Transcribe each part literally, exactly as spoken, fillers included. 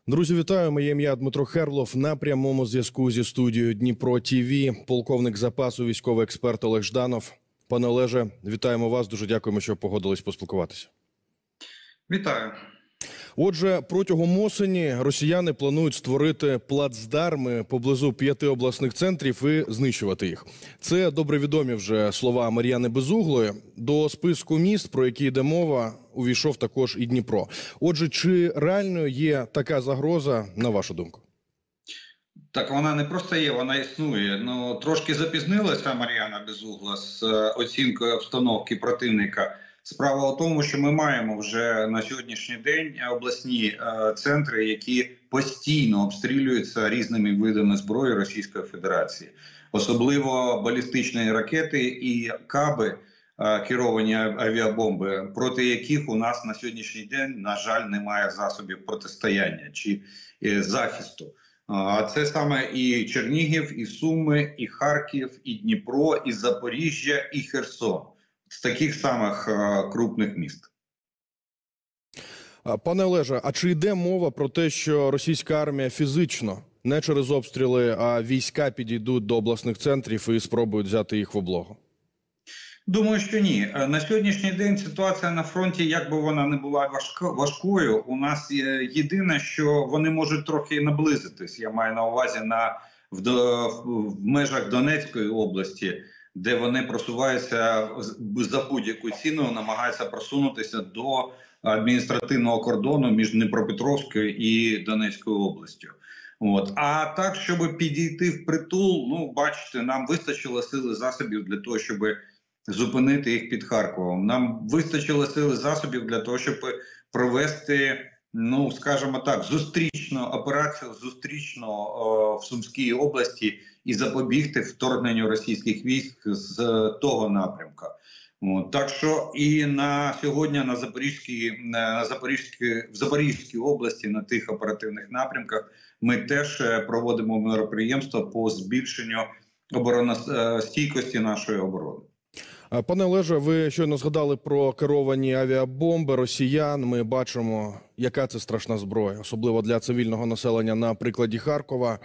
Друзі, вітаю! Моє ім'я Дмитро Херлов. На прямому зв'язку зі студією Дніпро ТІВІ полковник запасу, військовий експерт Олег Жданов. Пане Олеже, вітаємо вас. Дуже дякуємо, що погодились поспілкуватися. Вітаю. Отже, протягом осені росіяни планують створити плацдарми поблизу п'яти обласних центрів і знищувати їх. Це добре відомі вже слова Мар'яни Безуглої. До списку міст, про які йде мова, увійшов також і Дніпро. Отже, чи реальною є така загроза, на вашу думку? Так вона не просто є, вона існує. Ну, трошки запізнилася Мар'яна Безугла з оцінкою обстановки противника. Справа в тому, що ми маємо вже на сьогоднішній день обласні е, центри, які постійно обстрілюються різними видами зброї Російської Федерації. Особливо балістичні ракети і каби, е, керовані авіабомби, проти яких у нас на сьогоднішній день, на жаль, немає засобів протистояння чи е, захисту. А це саме і Чернігів, і Суми, і Харків, і Дніпро, і Запоріжжя, і Херсон. З таких самих а, крупних міст. Пане Олеже, а чи йде мова про те, що російська армія фізично, не через обстріли, а війська підійдуть до обласних центрів і спробують взяти їх в облогу? Думаю, що ні. На сьогоднішній день ситуація на фронті, як би вона не була важкою, у нас є єдине, що вони можуть трохи наблизитись. Я маю на увазі на, в, в межах Донецької області, де вони просуваються за будь-яку ціну, намагаються просунутися до адміністративного кордону між Дніпропетровською і Донецькою областю. От. А так, щоб підійти в притул, ну, бачите, нам вистачило сили засобів для того, щоб зупинити їх під Харковом. Нам вистачило сили засобів для того, щоб провести, ну, скажімо так, зустрічну операцію, зустрічну о, в Сумській області і запобігти вторгненню російських військ з того напрямку. От. Так що і на сьогодні на Запорізькій, на Запорізькій, в Запорізькій області на тих оперативних напрямках ми теж проводимо мероприємства по збільшенню обороностійкості нашої оборони. Пане Олеже, ви щойно згадали про керовані авіабомби росіян. Ми бачимо, яка це страшна зброя, особливо для цивільного населення на прикладі Харкова.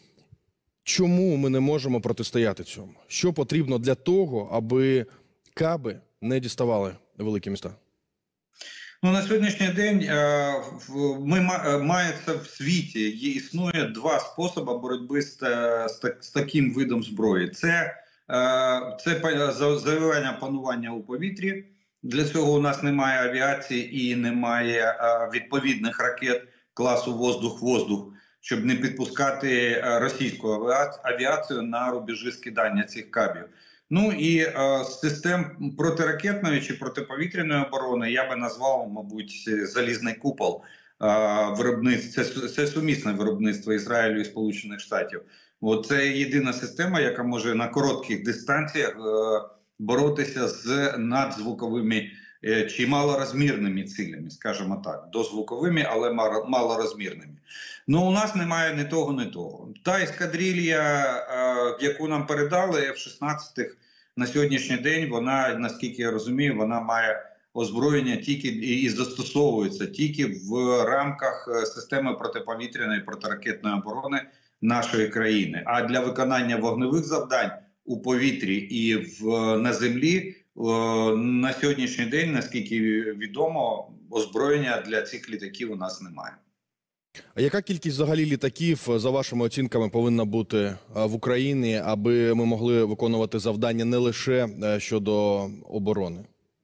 Чому ми не можемо протистояти цьому? Що потрібно для того, аби каби не діставали великі міста? Ну, на сьогоднішній день ми мається в світі, існує два способи боротьби з, з таким видом зброї. Це Це завоювання панування у повітрі. Для цього у нас немає авіації і немає відповідних ракет класу воздух-воздух, щоб не підпускати російську авіацію на рубежі скидання цих кабів. Ну і з систем протиракетної чи протиповітряної оборони я би назвав, мабуть, залізний купол. Виробництво, це, це сумісне виробництво Ізраїлю і Сполучених Штатів. Це єдина система, яка може на коротких дистанціях е, боротися з надзвуковими е, чи малорозмірними цілями, скажімо так, дозвуковими, але малорозмірними. Ну, у нас немає ні того, ні того. Та ескадрилья, е, яку нам передали, еф шістнадцять, на сьогоднішній день, вона, наскільки я розумію, вона має озброєння тільки і застосовується тільки в рамках системи протиповітряної протиракетної оборони нашої країни. А для виконання вогневих завдань у повітрі і в, на землі о, на сьогоднішній день, наскільки відомо, озброєння для цих літаків у нас немає. А яка кількість взагалі літаків, за вашими оцінками, повинна бути в Україні, аби ми могли виконувати завдання не лише щодо оборони?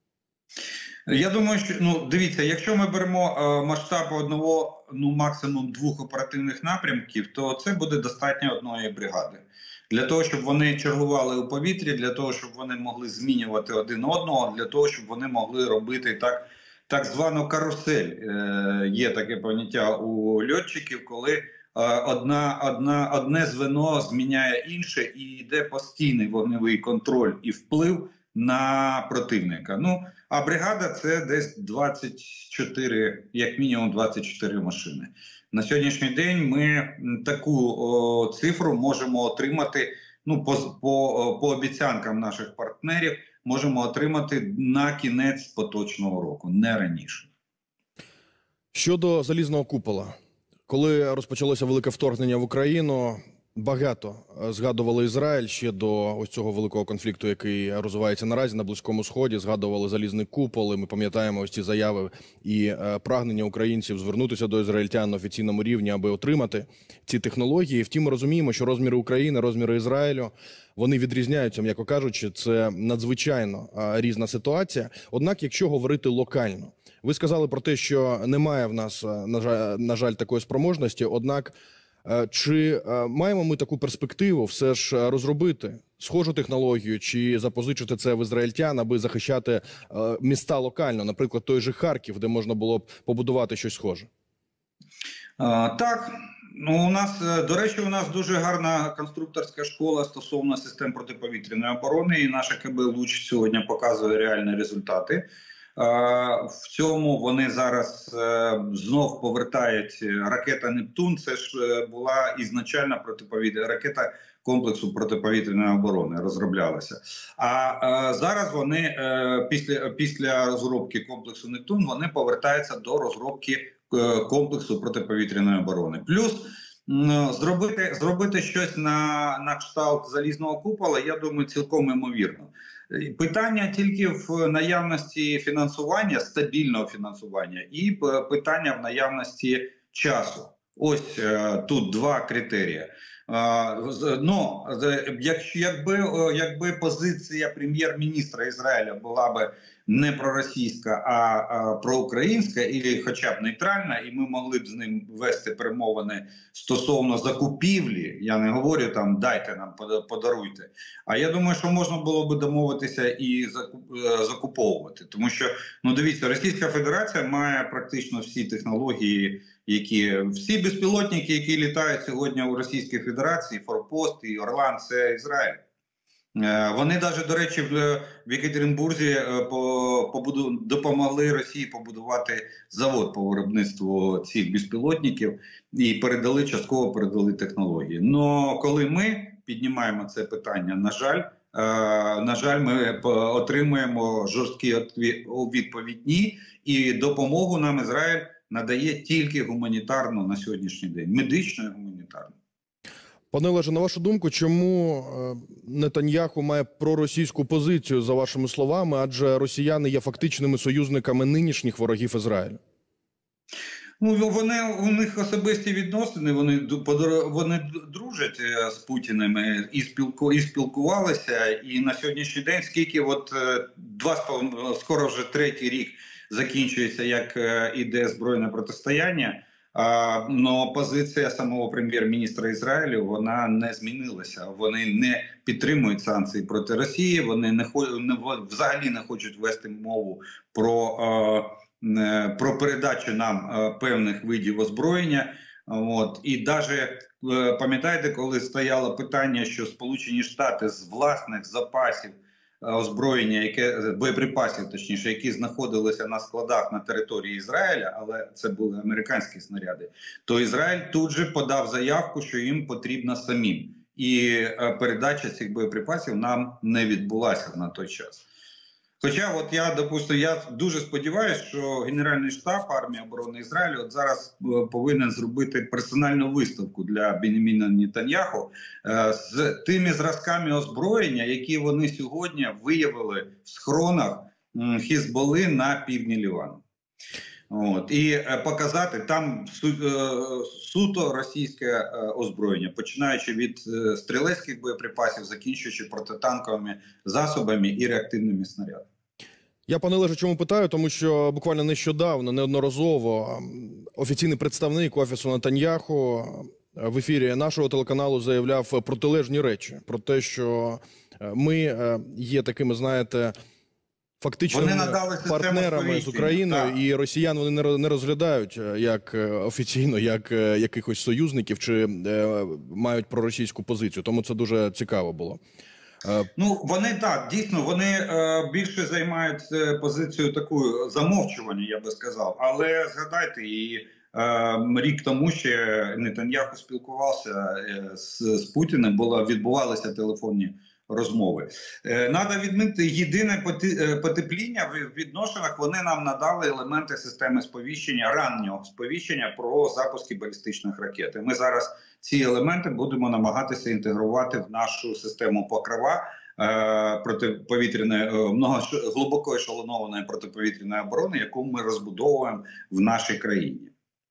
Я думаю, що, ну, дивіться, якщо ми беремо е, масштаб одного, ну, максимум двох оперативних напрямків, то це буде достатньо одної бригади. Для того, щоб вони чергували у повітрі, для того, щоб вони могли змінювати один одного, для того, щоб вони могли робити так, так звану карусель. Е, є таке поняття у льотчиків, коли е, одна, одна, одне звено зміняє інше і йде постійний вогневий контроль і вплив на противника. Ну, а бригада – це десь двадцять чотири, як мінімум двадцять чотири машини. На сьогоднішній день ми таку о, цифру можемо отримати, ну, по, по, по обіцянкам наших партнерів, можемо отримати на кінець поточного року, не раніше. Щодо залізного купола. Коли розпочалося велике вторгнення в Україну, багато згадували Ізраїль ще до ось цього великого конфлікту, який розвивається наразі на Близькому Сході. Згадували залізний купол, і ми пам'ятаємо ось ці заяви і е, прагнення українців звернутися до ізраїльтян на офіційному рівні, аби отримати ці технології. Втім, ми розуміємо, що розміри України, розміри Ізраїлю, вони відрізняються, м'яко кажучи, це надзвичайно е, різна ситуація. Однак, якщо говорити локально, ви сказали про те, що немає в нас, на жаль, на жаль, такої спроможності, однак чи маємо ми таку перспективу все ж розробити схожу технологію чи запозичити це в ізраїльтян, аби захищати міста локально, наприклад, той же Харків, де можна було б побудувати щось схоже? А, так. Ну, у нас, до речі, у нас дуже гарна конструкторська школа стосовно систем протиповітряної оборони, і наша КБ «Луч» сьогодні показує реальні результати. В цьому вони зараз знов повертають ракета «Нептун». Це ж була ізначальна протиповітряна ракета комплексу протиповітряної оборони, розроблялася. А зараз вони після, після розробки комплексу «Нептун» вони повертаються до розробки комплексу протиповітряної оборони. Плюс зробити, зробити щось на, на кшталт залізного купола, я думаю, цілком ймовірно. Питання тільки в наявності фінансування, стабільного фінансування, і питання в наявності часу. Ось тут два критерії. Но якби, якби позиція прем'єр-міністра Ізраїля була б не проросійська, а проукраїнська, і хоча б нейтральна, і ми могли б з ним вести перемовини стосовно закупівлі, я не говорю там дайте нам, подаруйте, а я думаю, що можна було б домовитися і закуповувати. Тому що, ну дивіться, Російська Федерація має практично всі технології, які, всі безпілотники, які літають сьогодні у Російській Федерації, Форпост і Орлан, це Ізраїль. Вони навіть, до речі, в Єкатеринбурзі побуду, допомогли Росії побудувати завод по виробництву цих безпілотників і передали, частково передали технології. Но коли ми піднімаємо це питання, на жаль, на жаль, ми отримуємо жорсткі відповідні, і допомогу нам Ізраїль надає тільки гуманітарну на сьогоднішній день, медичну і гуманітарну. Пане Олеже, на вашу думку, чому Нетаньяху має проросійську позицію, за вашими словами, адже росіяни є фактичними союзниками нинішніх ворогів Ізраїлю? Ну, вони, у них особисті відносини, вони, вони дружать з Путіним і, спілку, і спілкувалися, і на сьогоднішній день, скільки от два, скоро вже третій рік закінчується, як іде збройне протистояння, але позиція самого прем'єр-міністра Ізраїлю, вона не змінилася. Вони не підтримують санкції проти Росії, вони не, не взагалі не хочуть вести мову про, про передачу нам певних видів озброєння. От. І навіть, пам'ятаєте, коли стояло питання, що Сполучені Штати з власних запасів озброєння, яке, боєприпасів, точніше, які знаходилися на складах на території Ізраїля, але це були американські снаряди, то Ізраїль тут же подав заявку, що їм потрібно самим. І передача цих боєприпасів нам не відбулася на той час. Хоча, от я, допустим, я дуже сподіваюся, що Генеральний штаб армії оборони Ізраїлю от зараз повинен зробити персональну виставку для Бенjamіна Нетаньяху з тими зразками озброєння, які вони сьогодні виявили в схронах Хізболи на півдні Лівану. От. І показати там су, суто російське озброєння, починаючи від стрілецьких боєприпасів, закінчуючи протитанковими засобами і реактивними снарядами. Я, пане Олеже, чому питаю? Тому що буквально нещодавно, неодноразово, офіційний представник Офісу Нетаньяху в ефірі нашого телеканалу заявляв протилежні речі. Про те, що ми є такими, знаєте, фактичними партнерами з Україною, так. І росіян вони не розглядають як офіційно, як якихось союзників, чи е, мають проросійську позицію. Тому це дуже цікаво було. Ну, вони так, дійсно, вони е, більше займають позицію таку замовчування, я би сказав. Але згадайте, і е, рік тому ще Нетаньяху спілкувався з, з Путіним, було, відбувалися телефонні розмови. Е, Надо відмітити, єдине потепління в відношеннях, вони нам надали елементи системи сповіщення, раннього сповіщення про запуски балістичних ракет. І ми зараз ці елементи будемо намагатися інтегрувати в нашу систему покрова протиповітряної, много глибоко ешелонованої протиповітряної оборони, яку ми розбудовуємо в нашій країні.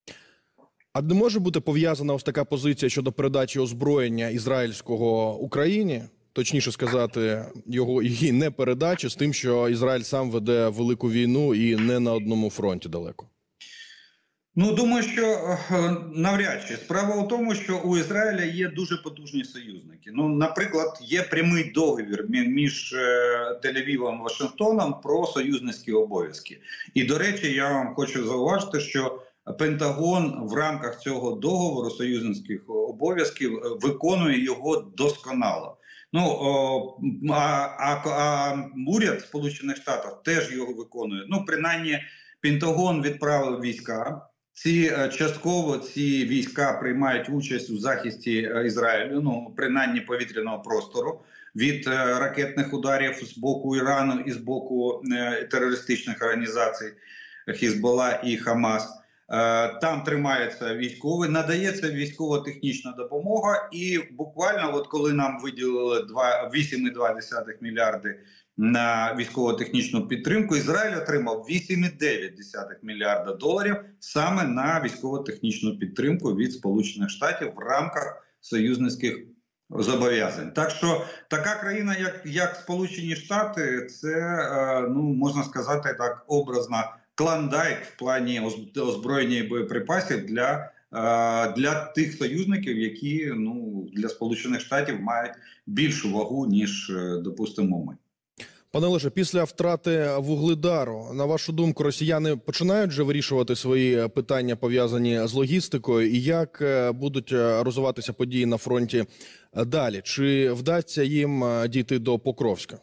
А не може бути пов'язана ось така позиція щодо передачі озброєння ізраїльського Україні, точніше сказати, його її не передачі, з тим, що Ізраїль сам веде велику війну і не на одному фронті далеко? Ну, думаю, що навряд чи. Справа у тому, що у Ізраїля є дуже потужні союзники. Ну, наприклад, є прямий договір між Тель-Авівом і Вашингтоном про союзницькі обов'язки. І, до речі, я вам хочу зауважити, що Пентагон в рамках цього договору союзницьких обов'язків виконує його досконало. Ну, о, а, а, а уряд Сполучених Штатів теж його виконує. Ну, принаймні, Пентагон відправив війська. Ці частково ці війська приймають участь у захисті Ізраїлю, ну, принаймні повітряного простору, від е, ракетних ударів з боку Ірану і з боку е, терористичних організацій Хізболла і Хамас. Там тримається військовий, надається військово-технічна допомога, і буквально, от коли нам виділили вісім цілих дві десятих мільярди на військово-технічну підтримку, Ізраїль отримав вісім цілих дев'ять десятих мільярда доларів саме на військово-технічну підтримку від Сполучених Штатів в рамках союзницьких зобов'язань. Так що така країна, як, як Сполучені Штати, це, ну, можна сказати так образно, клондайк в плані озброєння і боєприпасів для, для тих союзників, які, ну, для Сполучених Штатів мають більшу вагу, ніж, допустимо, ми. Пане Олеже, після втрати Вугледару, на вашу думку, росіяни починають вже вирішувати свої питання, пов'язані з логістикою, і як будуть розвиватися події на фронті далі? Чи вдасться їм дійти до Покровська?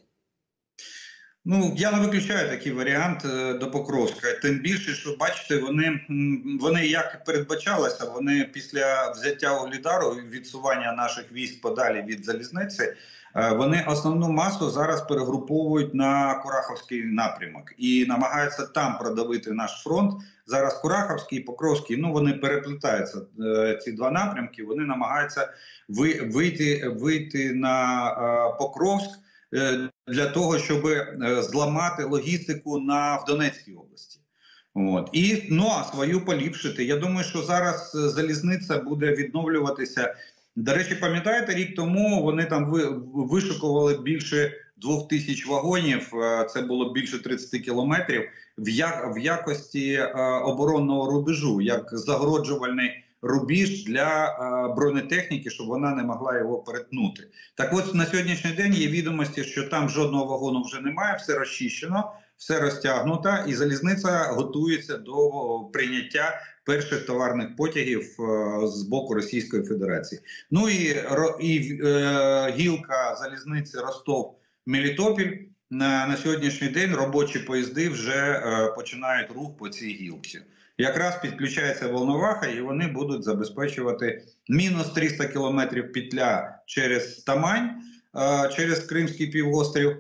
Ну, я не виключаю такий варіант до Покровська. Тим більше, що, бачите, вони, вони як передбачалося, вони після взяття Вугледару, відсування наших військ подалі від залізниці, вони основну масу зараз перегруповують на Кураховський напрямок і намагаються там продавити наш фронт. Зараз Кураховський і Покровський, ну, вони переплітаються, ці два напрямки, вони намагаються вийти, вийти на Покровськ, для того, щоб зламати логістику на, в Донецькій області. От. І, ну, а свою поліпшити. Я думаю, що зараз залізниця буде відновлюватися. До речі, пам'ятаєте, рік тому вони там вишукували більше двох тисяч вагонів, це було більше тридцяти кілометрів, в, як, в якості оборонного рубежу, як загороджувальний рубіж для е, бронетехніки, щоб вона не могла його перетнути. Так от, на сьогоднішній день є відомості, що там жодного вагону вже немає, все розчищено, все розтягнуто, і залізниця готується до прийняття перших товарних потягів е, з боку Російської Федерації. Ну і, і е, гілка залізниці Ростов-Мелітопіль, на, на сьогоднішній день робочі поїзди вже е, починають рух по цій гілці. Якраз підключається Волноваха, і вони будуть забезпечувати мінус триста кілометрів петля через Тамань, через Кримський півострів,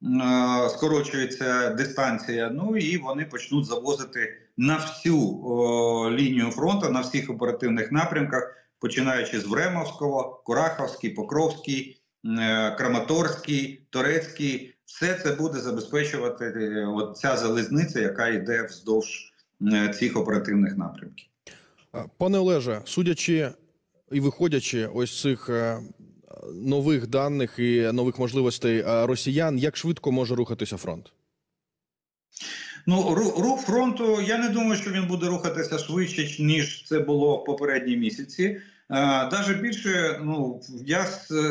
скорочується дистанція, ну і вони почнуть завозити на всю лінію фронту, на всіх оперативних напрямках, починаючи з Времовського, Кураховський, Покровський, Краматорський, Торецький. Все це буде забезпечувати от ця залізниця, яка йде вздовж цих оперативних напрямків. Пане Олеже, судячи і виходячи ось з цих нових даних і нових можливостей росіян, як швидко може рухатися фронт? Ну, рух фронту, я не думаю, що він буде рухатися швидше, ніж це було в попередні місяці. Навіть більше, ну, я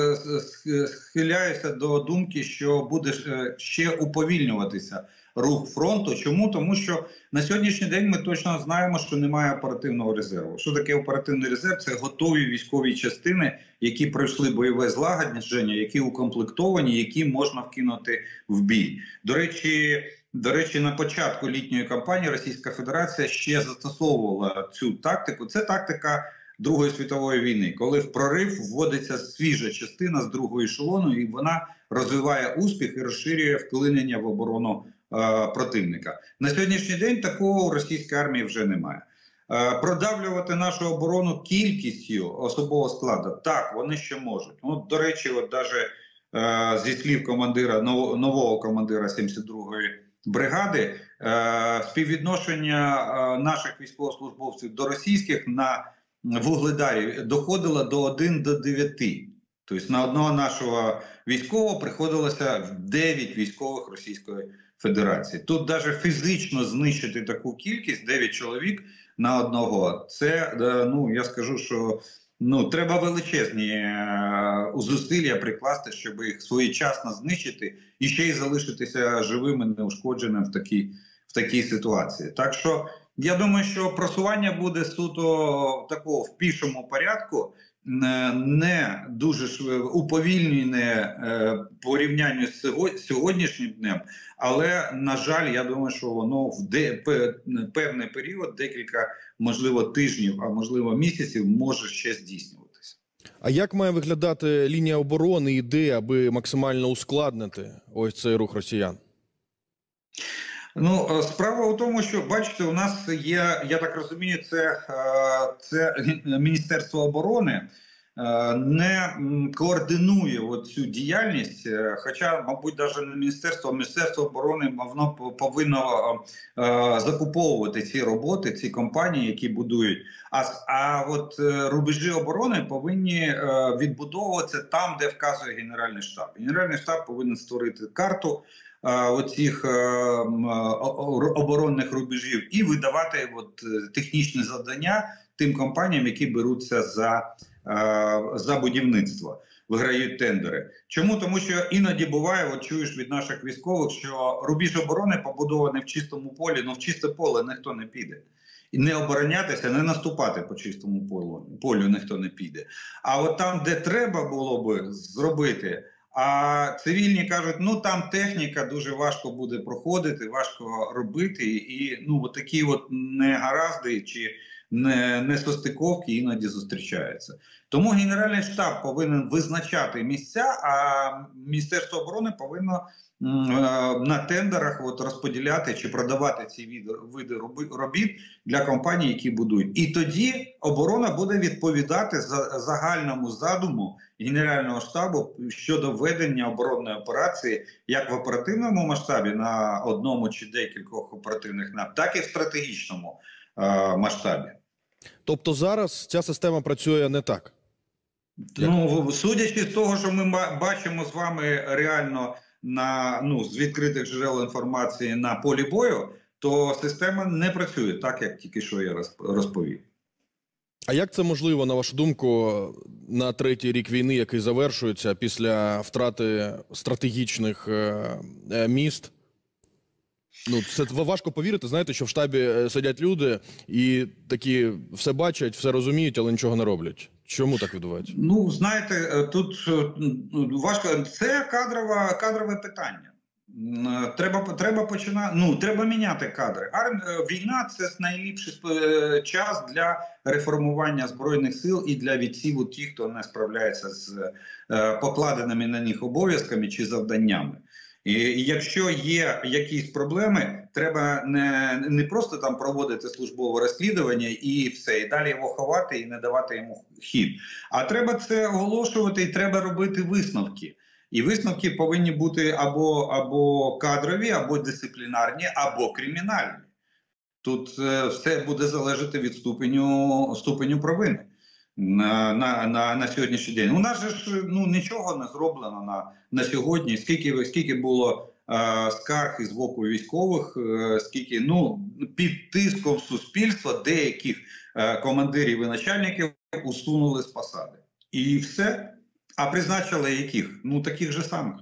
схиляюся до думки, що буде ще уповільнюватися рух фронту. Чому? Тому що на сьогоднішній день ми точно знаємо, що немає оперативного резерву. Що таке оперативний резерв? Це готові військові частини, які пройшли бойове злагодження, які укомплектовані, які можна вкинути в бій. До речі, До речі, на початку літньої кампанії Російська Федерація ще застосовувала цю тактику. Це тактика Другої світової війни, коли в прорив вводиться свіжа частина з другого ешелону, і вона розвиває успіх і розширює вклинення в оборону е, противника. На сьогоднішній день такого у російської армії вже немає. Е, продавлювати нашу оборону кількістю особового складу, так, вони ще можуть. От, до речі, от даже е, зі слів командира, нового, нового командира сімдесят другої бригади, е, співвідношення е, наших військовослужбовців до російських на Вугледарі доходило до один до дев'яти. Тобто на одного нашого військового приходилося дев'ять військових Російської Федерації. Тут навіть фізично знищити таку кількість, дев'ять чоловік на одного, це, ну, я скажу, що ну, треба величезні е, зусилля прикласти, щоб їх своєчасно знищити і ще й залишитися живими, неушкодженим в такій, в такій ситуації. Так що, я думаю, що просування буде суто такого в пішому порядку, не дуже уповільнене порівняння з сьогоднішнім днем, але, на жаль, я думаю, що воно в де, певний період, декілька, можливо, тижнів, а можливо місяців, може ще здійснюватися. А як має виглядати лінія оборони, ідея, аби максимально ускладнити ось цей рух росіян? Ну, справа у тому, що, бачите, у нас є, я так розумію, це, це Міністерство оборони не координує цю діяльність, хоча, мабуть, навіть не Міністерство, а Міністерство оборони воно повинно закуповувати ці роботи, ці компанії, які будують. А, а от рубежі оборони повинні відбудовуватися там, де вказує Генеральний штаб. Генеральний штаб повинен створити карту оцих оборонних рубежів і видавати от технічні завдання тим компаніям, які беруться за, за будівництво, виграють тендери. Чому? Тому що іноді буває, от чуєш від наших військових, що рубіж оборони побудований в чистому полі, але в чисте поле ніхто не піде. І не оборонятися, не наступати по чистому полю, полю ніхто не піде. А от там, де треба було би зробити, а цивільні кажуть, ну там техніка дуже важко буде проходити, важко робити, і ну от такі от негаразди чи не, несостиковки іноді зустрічаються. Тому Генеральний штаб повинен визначати місця, а Міністерство оборони повинно на тендерах от розподіляти чи продавати ці види, види робіт для компаній, які будують. І тоді оборона буде відповідати за загальному задуму Генерального штабу щодо ведення оборонної операції як в оперативному масштабі на одному чи декількох оперативних напрямках, так і в стратегічному е масштабі. Тобто зараз ця система працює не так? Ну, судячи з того, що ми бачимо з вами реально на, ну, з відкритих джерел інформації на полі бою, то система не працює так, як тільки що я розповів. А як це можливо, на вашу думку, на третій рік війни, який завершується після втрати стратегічних е, е, міст? Ну, це важко повірити, знаєте, що в штабі сидять люди і такі все бачать, все розуміють, але нічого не роблять. Чому так відбувається? Ну, знаєте, тут важко. Це кадрове, кадрове питання. Треба, треба починати, ну, треба міняти кадри. Арм... Війна – це найліпший час для реформування Збройних сил і для відсіву тих, хто не справляється з покладеними на них обов'язками чи завданнями. І якщо є якісь проблеми, треба не, не просто там проводити службове розслідування і все, і далі його ховати і не давати йому хід. А треба це оголошувати і треба робити висновки. І висновки повинні бути або, або кадрові, або дисциплінарні, або кримінальні. Тут е, все буде залежати від ступеню, ступеню провини на, на, на, на сьогоднішній день. У нас же ж ну, нічого не зроблено на, на сьогодні. Скільки, скільки було е, скарг із боку військових, е, скільки ну, під тиском суспільства деяких е, командирів і начальників усунули з посади. І все. А призначили яких? Ну, таких же самих.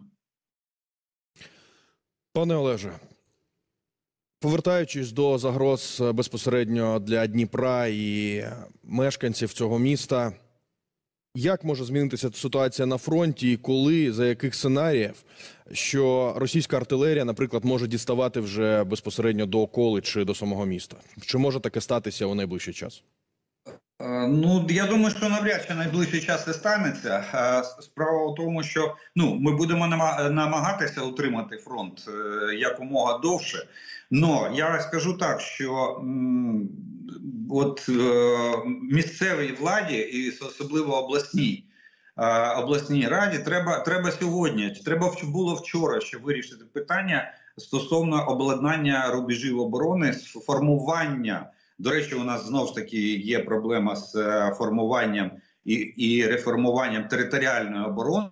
Пане Олеже, повертаючись до загроз безпосередньо для Дніпра і мешканців цього міста, як може змінитися ситуація на фронті і коли, за яких сценаріїв, що російська артилерія, наприклад, може діставати вже безпосередньо до околиць чи до самого міста? Чи може таке статися у найближчий час? Е, Ну, я думаю, що навряд чи найближчий час це станеться. Е, Справа в тому, що ну ми будемо нама- намагатися утримати фронт е, якомога довше. Но я скажу так, що м, от е, місцевій владі, і особливо обласній е, обласній раді, треба треба сьогодні. Треба вч- було вчора ще вирішити питання стосовно обладнання рубежів оборони, з формування. До речі, у нас знову ж таки є проблема з е, формуванням і, і реформуванням територіальної оборони.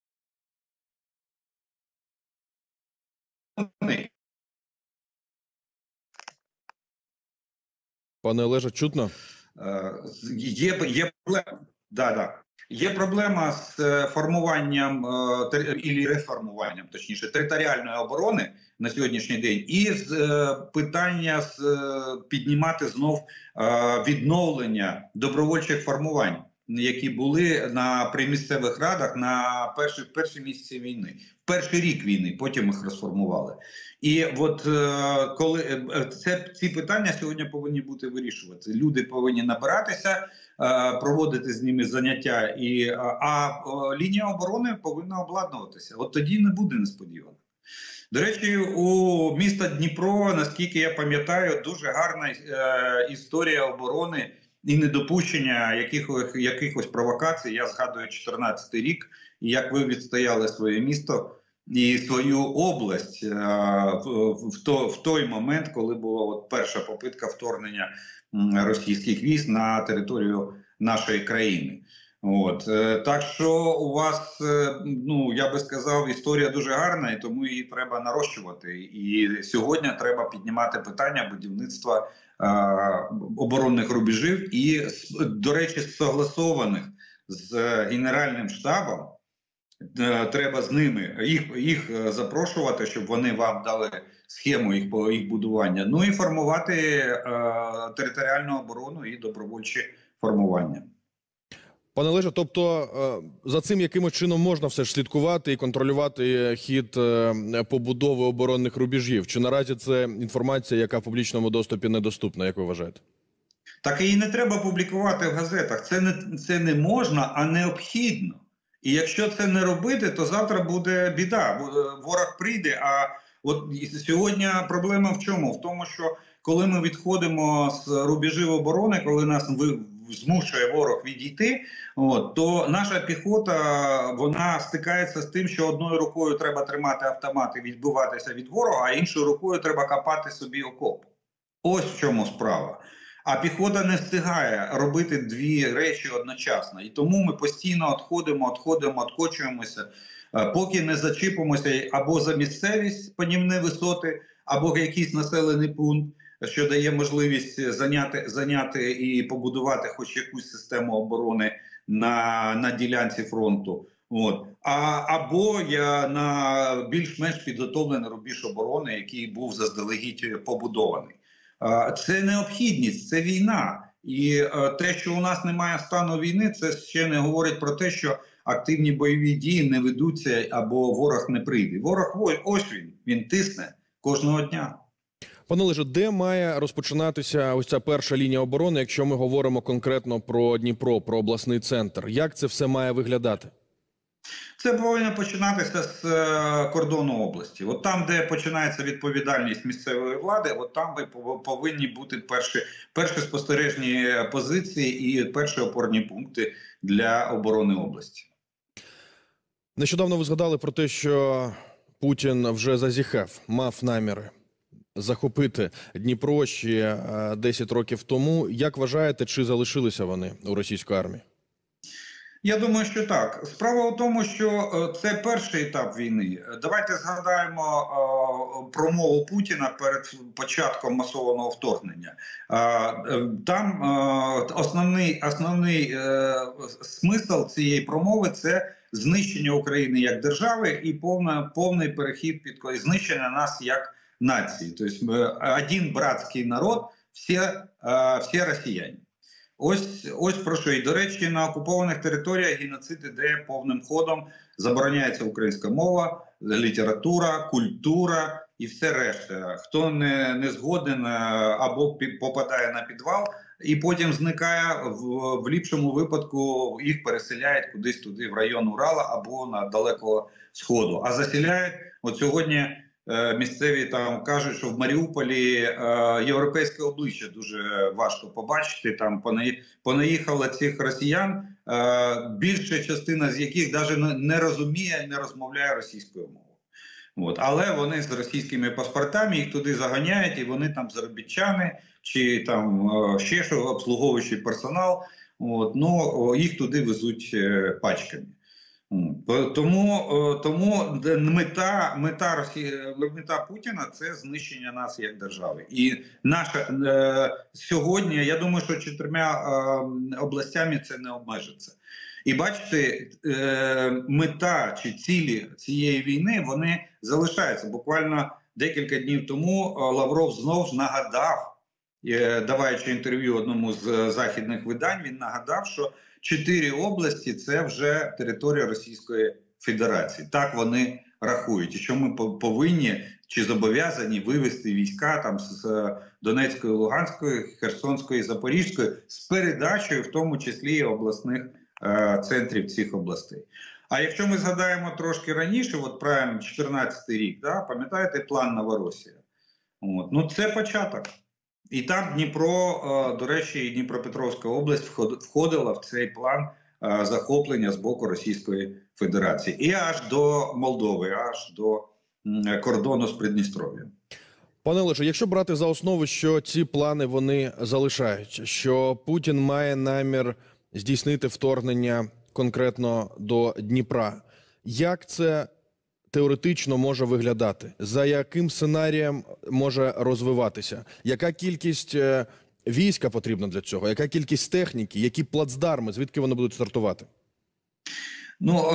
Пане Олеже, чутно? Е, Є, є проблема. Да, да. Є проблема з е, формуванням е, і реформуванням, точніше, територіальної оборони на сьогоднішній день, і з е, питання з е, піднімати знов е, відновлення добровольчих формувань, які були на при місцевих радах на перші перші місяці війни, перший рік війни, потім їх розформували. І от е, коли е, це ці питання сьогодні повинні бути вирішувати. Люди повинні набиратися, е, проводити з ними заняття, і а, а лінія оборони повинна обладнуватися. От тоді не буде несподівано. До речі, у міста Дніпро, наскільки я пам'ятаю, дуже гарна е, історія оборони і недопущення якихось, якихось провокацій. Я згадую чотирнадцятий рік, і як ви відстояли своє місто і свою область е, в, в, то, в той момент, коли була от перша попитка вторгнення російських військ на територію нашої країни. От е, так що у вас, е, ну я би сказав, історія дуже гарна, і тому її треба нарощувати. І сьогодні треба піднімати питання будівництва е, оборонних рубежів і, до речі, согласованих з Генеральним штабом. Е, треба з ними їх їх запрошувати, щоб вони вам дали схему їх по їх будування. Ну і формувати е, територіальну оборону і добровольчі формування. Пане Олеже, тобто е, за цим якимось чином можна все ж слідкувати і контролювати хід е, побудови оборонних рубежів? Чи наразі це інформація, яка в публічному доступі недоступна, як ви вважаєте? Так її не треба публікувати в газетах. Це не, це не можна, а необхідно. І якщо це не робити, то завтра буде біда. Ворог прийде, а от сьогодні проблема в чому? В тому, що коли ми відходимо з рубежів оборони, коли нас ви змушує ворог відійти, от, то наша піхота, вона стикається з тим, що одною рукою треба тримати автомат і відбиватися від ворога, а іншою рукою треба копати собі окоп. Ось в чому справа. А піхота не встигає робити дві речі одночасно. І тому ми постійно відходимо, відходимо, відкочуємося, поки не зачіпимося або за місцевість панівні висоти, або якийсь населений пункт, що дає можливість зайняти, зайняти і побудувати хоч якусь систему оборони на, на ділянці фронту. От. А, або я на більш-менш підготовлений рубіж оборони, який був заздалегідь побудований. Це необхідність, це війна. І те, що у нас немає стану війни, це ще не говорить про те, що активні бойові дії не ведуться або ворог не прийде. Ворог ось він, він тисне кожного дня. Пане Олеже, де має розпочинатися ось ця перша лінія оборони, якщо ми говоримо конкретно про Дніпро, про обласний центр? Як це все має виглядати? Це повинно починатися з е, кордону області. От там, де починається відповідальність місцевої влади, от там ви повинні бути перші, перші спостережні позиції і перші опорні пункти для оборони області. Нещодавно ви згадали про те, що Путін вже зазіхав, мав наміри захопити Дніпро ще десять років тому. Як вважаєте, чи залишилися вони у російської армії? Я думаю, що так. Справа в тому, що це перший етап війни. Давайте згадаємо е, промову Путіна перед початком масованого вторгнення. Е, там е, основний, основний е, смисл цієї промови – це знищення України як держави і повна, повний перехід під знищення нас як нації. Тобто один братський народ, всі, е, всі росіяни. Ось, ось про що. І, до речі, на окупованих територіях геноцид іде повним ходом. Забороняється українська мова, література, культура і все решта. Хто не, не згоден або попадає на підвал і потім зникає, в, в ліпшому випадку їх переселяють кудись туди в район Урала або на Далекого Сходу. А заселяють, от сьогодні е, місцеві там кажуть, що в Маріуполі е, європейське обличчя дуже важко побачити, там понаїхало цих росіян, е, більша частина з яких навіть не розуміє, не розмовляє російською мовою. От. Але вони з російськими паспортами, їх туди заганяють, і вони там заробітчани, чи там ще що, обслуговуючий персонал, от, ну, їх туди везуть пачками. Тому, тому мета, мета, Росії, мета Путіна – це знищення нас як держави. І наша е, сьогодні, я думаю, що чотирма е, областями це не обмежиться. І бачите, е, мета чи цілі цієї війни, вони залишаються. Буквально декілька днів тому Лавров знов нагадав, е, даваючи інтерв'ю одному з західних видань, він нагадав, що чотири області – це вже територія Російської Федерації. Так вони рахують. І що ми повинні чи зобов'язані вивести війська там з Донецької, Луганської, Херсонської, Запорізької з передачею, в тому числі і обласних е, центрів цих областей. А якщо ми згадаємо трошки раніше, от правильно, чотирнадцятий рік, да, пам'ятаєте план Новоросія? От, ну це початок. І там Дніпро, до речі, і Дніпропетровська область входила в цей план захоплення з боку Російської Федерації. І аж до Молдови, аж до кордону з Придністров'ям. Пане Олеже, якщо брати за основу, що ці плани вони залишають, що Путін має намір здійснити вторгнення конкретно до Дніпра, як це теоретично може виглядати? За яким сценарієм може розвиватися? Яка кількість війська потрібна для цього? Яка кількість техніки? Які плацдарми? Звідки вони будуть стартувати? Ну,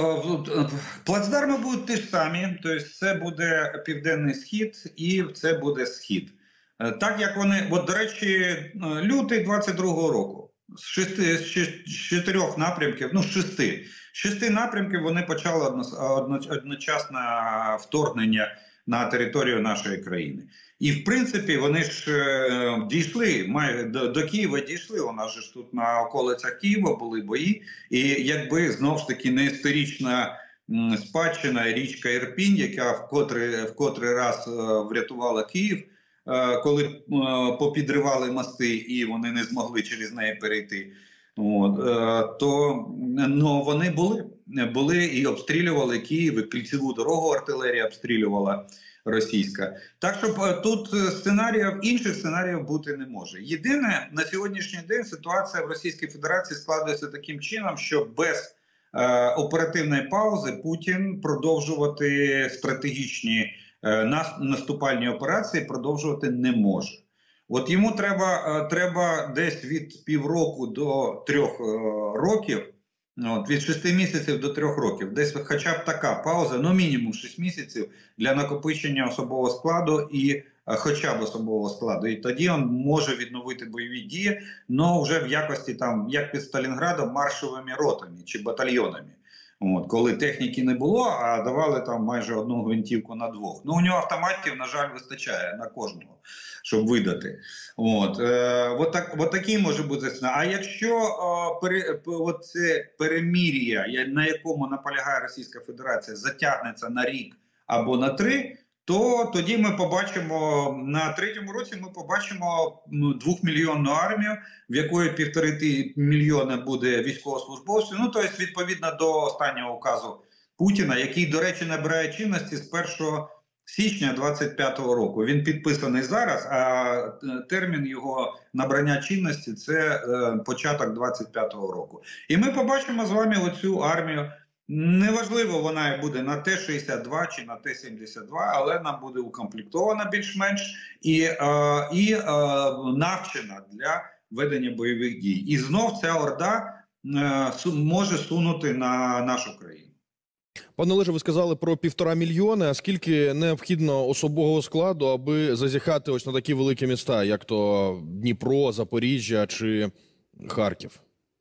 плацдарми будуть ті ж самі. Тобто це буде Південний Схід і це буде Схід. Так як вони, от, до речі, лютий двадцять другого року. З шести, з чотирьох напрямків, ну з шести, з шести напрямків вони почали одночасне вторгнення на територію нашої країни. І в принципі вони ж е, дійшли, май, до, до Києва дійшли, у нас же ж тут на околицях Києва були бої, і якби знову ж таки не історична м, спадщина річка Ірпінь, яка в котрий, в котрий раз е, врятувала Київ, коли е, попідривали мости і вони не змогли через неї перейти, от, е, то ну, вони були, були і обстрілювали Київ, і кільцеву дорогу артилерія обстрілювала російська. Так що тут сценаріїв, інших сценаріїв бути не може. Єдине, на сьогоднішній день ситуація в Російській Федерації складається таким чином, що без е, оперативної паузи Путін продовжувати стратегічні наступальні операції продовжувати не може. От йому треба, треба десь від півроку до трьох років, от, від шести місяців до трьох років, десь хоча б така пауза, ну мінімум шість місяців для накопичення особового складу і хоча б особового складу. І тоді він може відновити бойові дії, але вже в якості, там, як під Сталінградом, маршовими ротами чи батальйонами. От, коли техніки не було, а давали там майже одну гвинтівку на двох. Ну, у нього автоматів, на жаль, вистачає на кожного, щоб видати. От, е, от, так, от такий може бути сценарій. А якщо е, пере, от це перемир'я, на якому наполягає Російська Федерація, затягнеться на рік або на три, то тоді ми побачимо, на третьому році ми побачимо двохмільйонну армію, в якої півтори мільйони буде військовослужбовців. Ну, тобто, відповідно до останнього указу Путіна, який, до речі, набирає чинності з першого січня двадцять п'ятого року. Він підписаний зараз, а термін його набрання чинності – це початок двадцять п'ятого року. І ми побачимо з вами оцю армію. Неважливо, вона буде на Т шістдесят два чи на Т сімдесят два, але вона буде укомплектована більш-менш і, е, і е, навчена для ведення бойових дій. І знов ця орда е, може сунути на нашу країну. Пане Олеже, ви сказали про півтора мільйони, а скільки необхідно особового складу, аби зазіхати ось на такі великі міста, як то Дніпро, Запоріжжя чи Харків?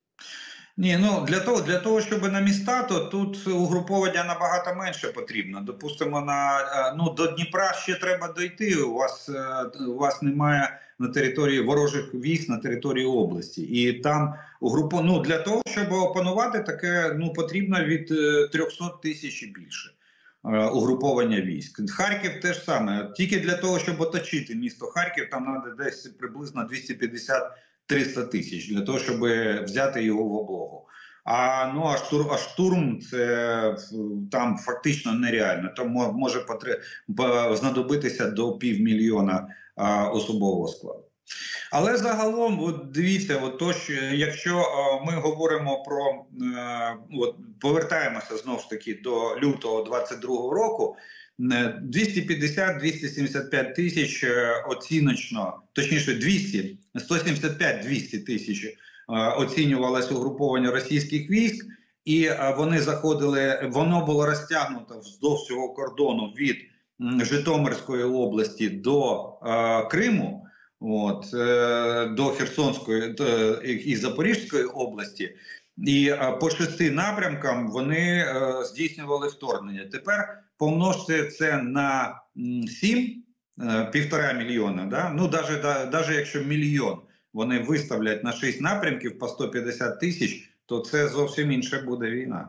Ні, ну для того, для того, щоб на міста, то тут угруповання набагато менше потрібно. Допустимо, на ну до Дніпра ще треба дойти. У вас у вас немає на території ворожих військ на території області. І там угрупо... ну, для того, щоб опанувати таке, ну, потрібно від трьохсот тисяч і більше угруповання військ. Харків теж саме. Тільки для того, щоб оточити місто Харків, там треба десь приблизно двісті п'ятдесят - триста тисяч для того, щоб взяти його в облогу. А ну а штурм, а штурм це там фактично нереально. Там може потр... знадобитися до півмільйона а, особового складу. Але загалом, от дивіться, от то, що, якщо а, ми говоримо про а, от, повертаємося знову ж таки до лютого двадцять другого року, двісті п'ятдесят - двісті сімдесят п'ять тисяч оціночно, точніше двісті, сто сімдесят п'ять - двісті тисяч оцінювалось угруповання російських військ, і вони заходили, воно було розтягнуто вздовж цього кордону від Житомирської області до е, Криму, от, е, до Херсонської до, і Запорізької області, і е, по шести напрямкам вони е, здійснювали вторгнення. Тепер помножте це на сім, е, півтора мільйона, да? Ну, навіть, навіть якщо мільйон вони виставлять на шість напрямків по сто п'ятдесят тисяч, то це зовсім інша буде війна.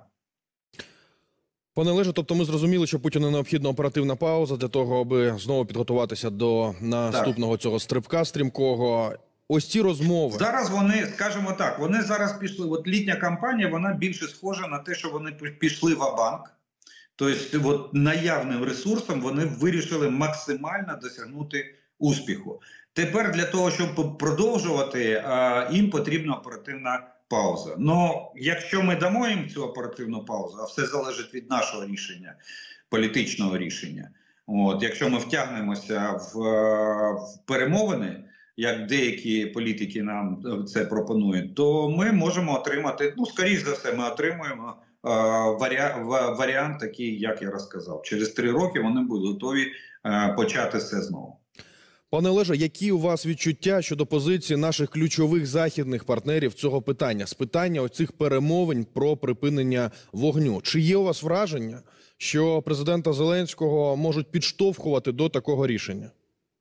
Пане Олеже, тобто ми зрозуміли, що Путіну необхідна оперативна пауза для того, аби знову підготуватися до наступного так. цього стрибка стрімкого. Ось ці розмови. Зараз вони, скажімо так, вони зараз пішли, от літня кампанія, вона більше схожа на те, що вони пішли ва-банк. Тобто, от наявним ресурсом вони вирішили максимально досягнути успіху. Тепер для того, щоб продовжувати, їм потрібна оперативна пауза. Но якщо ми дамо їм цю оперативну паузу, а все залежить від нашого рішення, політичного рішення, от, якщо ми втягнемося в, в перемовини, як деякі політики нам це пропонують, то ми можемо отримати, ну, скоріш за все, ми отримуємо е, варіа, варіант такий, як я розказав. Через три роки вони будуть готові е, почати все знову. Пане Олеже, які у вас відчуття щодо позиції наших ключових західних партнерів цього питання, з питання оцих перемовин про припинення вогню? Чи є у вас враження, що президента Зеленського можуть підштовхувати до такого рішення?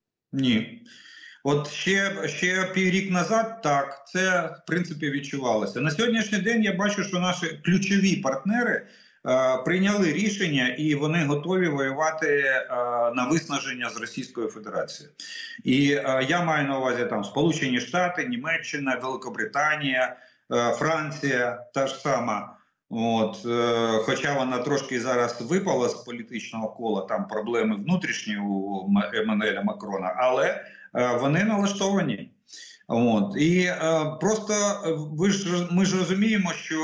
Ні. От ще, ще піврік назад, так, це в принципі відчувалося. На сьогоднішній день я бачу, що наші ключові партнери е, прийняли рішення і вони готові воювати е, на виснаження з Російською Федерацією. І е, я маю на увазі там Сполучені Штати, Німеччина, Великобританія, е, Франція та ж сама. От, е, хоча вона трошки зараз випала з політичного кола, там проблеми внутрішні у Еммануеля Макрона, але е, вони налаштовані. От, і е, просто ви ж, ми ж розуміємо, що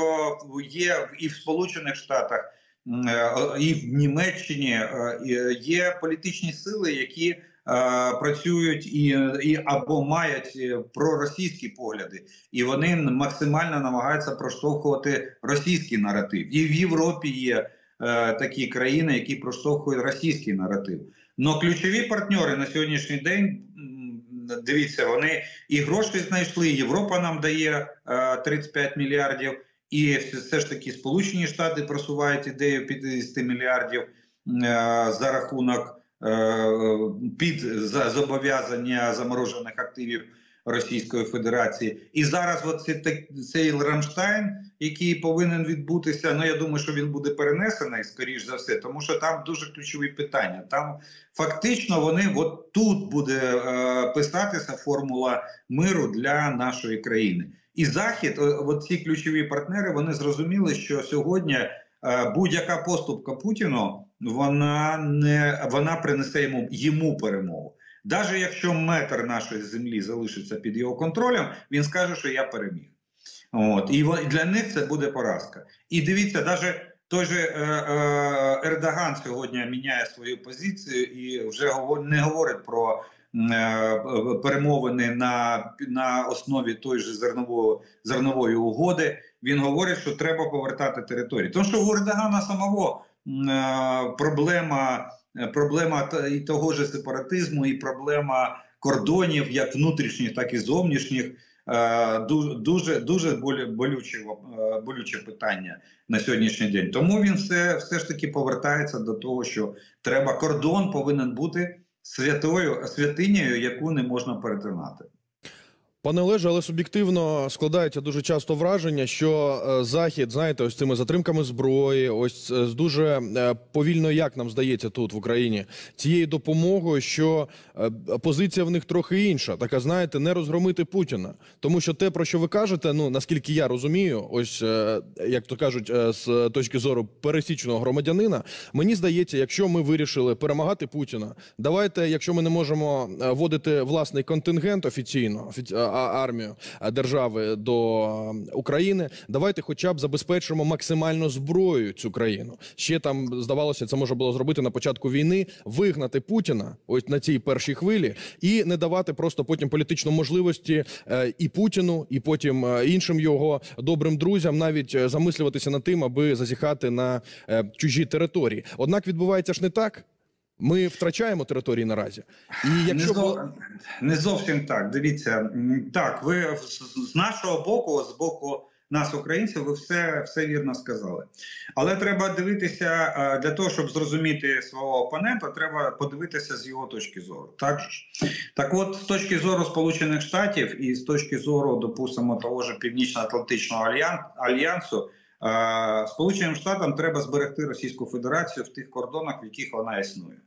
є і в Сполучених Штатах, е, і в Німеччині е, є політичні сили, які працюють і, і або мають проросійські погляди, і вони максимально намагаються проштовхувати російський наратив. І в Європі є е, такі країни, які проштовхують російський наратив. Но ключові партнери на сьогоднішній день, дивіться, вони і гроші знайшли, Європа нам дає е, тридцять п'ять мільярдів, і все ж таки Сполучені Штати просувають ідею п'ятдесят мільярдів е, за рахунок під зобов'язання заморожених активів Російської Федерації. І зараз оце, цей Рамштайн, який повинен відбутися, ну я думаю, що він буде перенесений, скоріш за все, тому що там дуже ключові питання. Там фактично вони, от тут буде е, писатися формула миру для нашої країни. І Захід, от ці ключові партнери, вони зрозуміли, що сьогодні е, будь-яка поступка Путіну, вона не вона принесе йому йому перемогу. Навіть якщо метр нашої землі залишиться під його контролем, він скаже, що я переміг. От, і для них це буде поразка. І дивіться, навіть той же е, е, Ердоган сьогодні міняє свою позицію і вже говор, не говорить про е, перемовини на, на основі той же зернової, зернової угоди. Він говорить, що треба повертати території. Тому що у Ердогана самого проблема, проблема і того ж сепаратизму, і проблема кордонів, як внутрішніх, так і зовнішніх, дуже, дуже болюче, болюче питання на сьогоднішній день. Тому він все, все ж таки повертається до того, що треба, кордон повинен бути святою святинею, яку не можна перетинати. Пане Олеже, але суб'єктивно складається дуже часто враження, що е, Захід, знаєте, ось цими затримками зброї, ось е, з дуже е, повільно, як нам здається тут в Україні, цією допомогою, що е, позиція в них трохи інша, така, знаєте, не розгромити Путіна. Тому що те, про що ви кажете, ну, наскільки я розумію, ось, е, як то кажуть, е, з точки зору пересічного громадянина, мені здається, якщо ми вирішили перемагати Путіна, давайте, якщо ми не можемо вводити власний контингент офіційно, офіці... армію держави до України, давайте хоча б забезпечимо максимально зброю цю країну. Ще там, здавалося, це можна було зробити на початку війни, вигнати Путіна ось на цій першій хвилі і не давати просто потім політичну можливості і Путіну, і потім іншим його добрим друзям навіть замислюватися над тим, аби зазіхати на чужі території. Однак відбувається ж не так. Ми втрачаємо території наразі. І якщо... не, зов... не зовсім так. Дивіться, так, ви з нашого боку, з боку нас, українців, ви все, все вірно сказали. Але треба дивитися, для того, щоб зрозуміти свого опонента, треба подивитися з його точки зору. Так, так от, з точки зору Сполучених Штатів і з точки зору, допустимо, того ж Північно-Атлантичного альянсу, Сполученим Штатам треба зберегти Російську Федерацію в тих кордонах, в яких вона існує.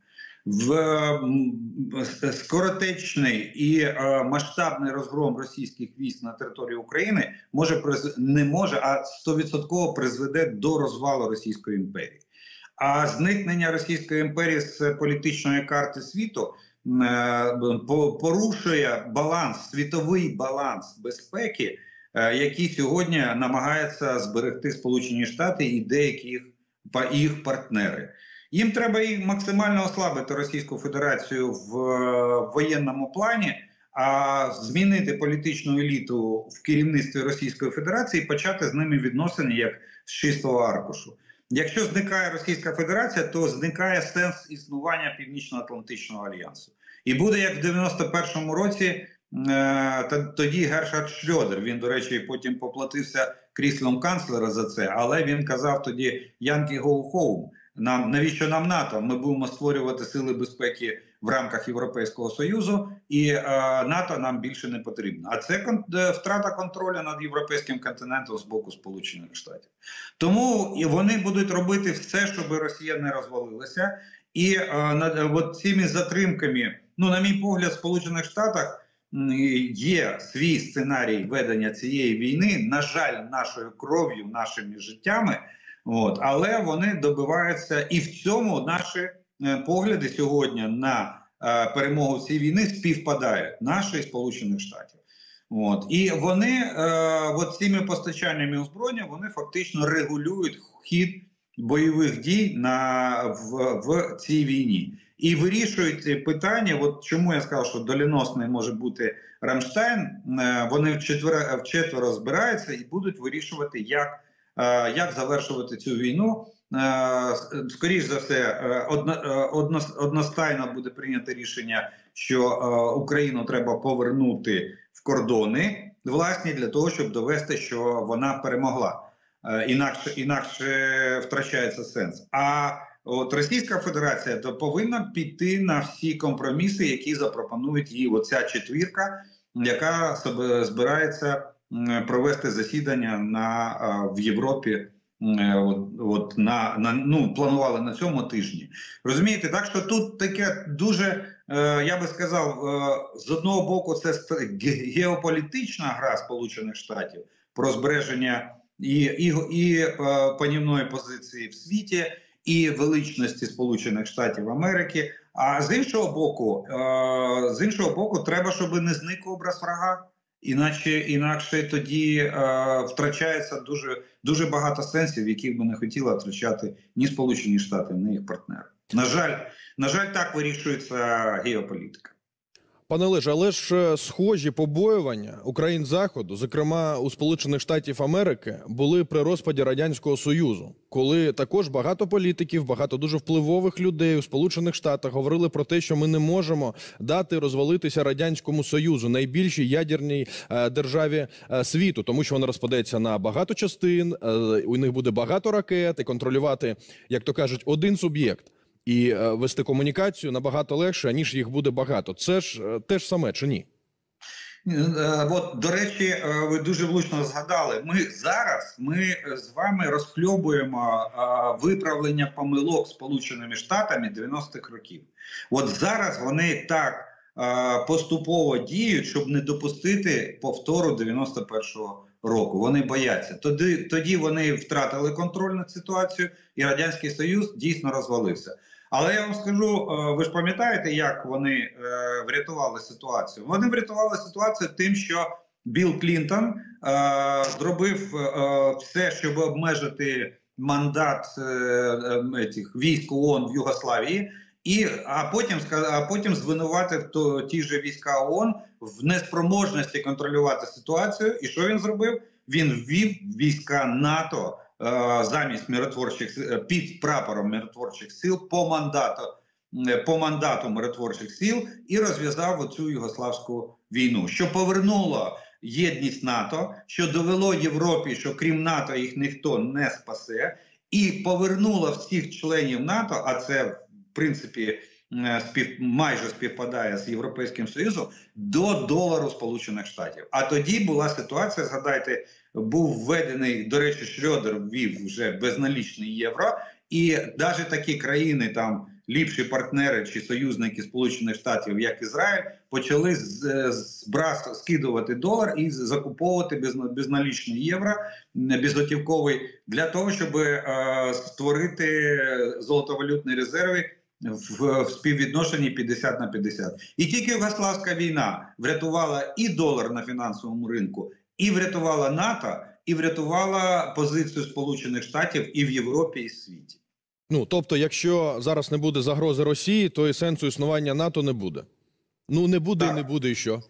В скоротечний і е, масштабний розгром російських військ на території України може не може, а сто відсотків призведе до розвалу Російської імперії. А зникнення Російської імперії з політичної карти світу е, порушує баланс, світовий баланс безпеки, е, який сьогодні намагаються зберегти Сполучені Штати і деякі їх партнери. Їм треба і максимально ослабити Російську Федерацію в воєнному плані, а змінити політичну еліту в керівництві Російської Федерації і почати з ними відносини як з чистого аркушу. Якщо зникає Російська Федерація, то зникає сенс існування Північно-Атлантичного альянсу. І буде як в дев'яносто першому році, тоді Герхард Шрьодер, він, до речі, потім поплатився кріслом канцлера за це, але він казав тоді «Yankee go home». Нам, навіщо нам НАТО? Ми будемо створювати сили безпеки в рамках Європейського Союзу, і е, НАТО нам більше не потрібно. А це кон, е, втрата контролю над європейським континентом з боку Сполучених Штатів. Тому і вони будуть робити все, щоб Росія не розвалилася. І е, над от цими затримками, ну, на мій погляд, в Сполучених Штатах є свій сценарій ведення цієї війни, на жаль, нашою кров'ю, нашими життями. От, але вони добиваються, і в цьому наші е, погляди сьогодні на е, перемогу в цій війни співпадають, наші і Сполучених Штатів. От, і вони е, от цими постачаннями озброєння вони фактично регулюють хід бойових дій на, в, в цій війні. І вирішують питання, от чому я сказав, що доленосний може бути Рамштайн, е, вони вчетверо, вчетверо збираються і будуть вирішувати, як як завершувати цю війну. Скоріше за все, одностайно буде прийнято рішення, що Україну треба повернути в кордони власні для того, щоб довести, що вона перемогла. Інакше, інакше втрачається сенс. А от Російська Федерація то повинна піти на всі компроміси, які запропонують їй оця четвірка, яка себе збирається провести засідання на, в Європі, от, от на, на, ну, планували на цьому тижні. Розумієте, так що тут таке дуже, е, я би сказав, е, з одного боку це геополітична гра Сполучених Штатів про збереження і, і, і е, панівної позиції в світі, і величності Сполучених Штатів Америки, а з іншого боку, е, з іншого боку, треба, щоб не зник образ врага. Іначе, інакше тоді е, втрачається дуже, дуже багато сенсів, яких би не хотіла втрачати ні Сполучені Штати, ні їх партнери. На жаль, на жаль, так вирішується геополітика. Пане Олеже, але ж схожі побоювання у країн Заходу, зокрема у Сполучених Штатів Америки, були при розпаді Радянського Союзу, коли також багато політиків, багато дуже впливових людей у Сполучених Штатах говорили про те, що ми не можемо дати розвалитися Радянському Союзу, найбільшій ядерній е, державі е, світу, тому що вона розпадеться на багато частин, е, у них буде багато ракет і контролювати, як то кажуть, один суб'єкт. і е, вести комунікацію набагато легше, ніж їх буде багато. Це ж е, те ж саме, чи ні? От, до речі, ви дуже влучно згадали. Ми зараз ми з вами розхльобуємо виправлення помилок Сполученими Штатами дев'яностих років. От зараз вони так поступово діють, щоб не допустити повтору дев'яносто першого року. Вони бояться. Тоді, тоді вони втратили контроль над ситуацією, і Радянський Союз дійсно розвалився. Але я вам скажу, ви ж пам'ятаєте, як вони е, врятували ситуацію? Вони врятували ситуацію тим, що Білл Клінтон е, зробив е, все, щоб обмежити мандат е, е, цих військ ООН в Югославії, і, а, потім, а потім звинуватив то, ті ж війська ООН в неспроможності контролювати ситуацію. І що він зробив? Він ввів війська НАТО замість миротворчих під прапором миротворчих сил по мандату по мандату миротворчих сил і розв'язав оцю югославську війну, що повернуло єдність НАТО, що довело Європі, що крім НАТО їх ніхто не спасе, і повернуло всіх членів НАТО, а це в принципі спів, майже співпадає з Європейським Союзом, до долару Сполучених Штатів. А тоді була ситуація, згадайте, був введений, до речі, Шрёдер ввів вже безналічний євро, і навіть такі країни, там ліпші партнери чи союзники Сполучених Штатів, як Ізраїль, почали збрас, скидувати долар і закуповувати безналічний євро, безготівковий, для того, щоб е, створити золотовалютні резерви в, в співвідношенні п'ятдесят на п'ятдесят. І тільки Югославська війна врятувала і долар на фінансовому ринку, і врятувала НАТО, і врятувала позицію Сполучених Штатів і в Європі, і в світі. Ну, тобто, якщо зараз не буде загрози Росії, то і сенсу існування НАТО не буде. Ну, не буде так. І не буде, і що?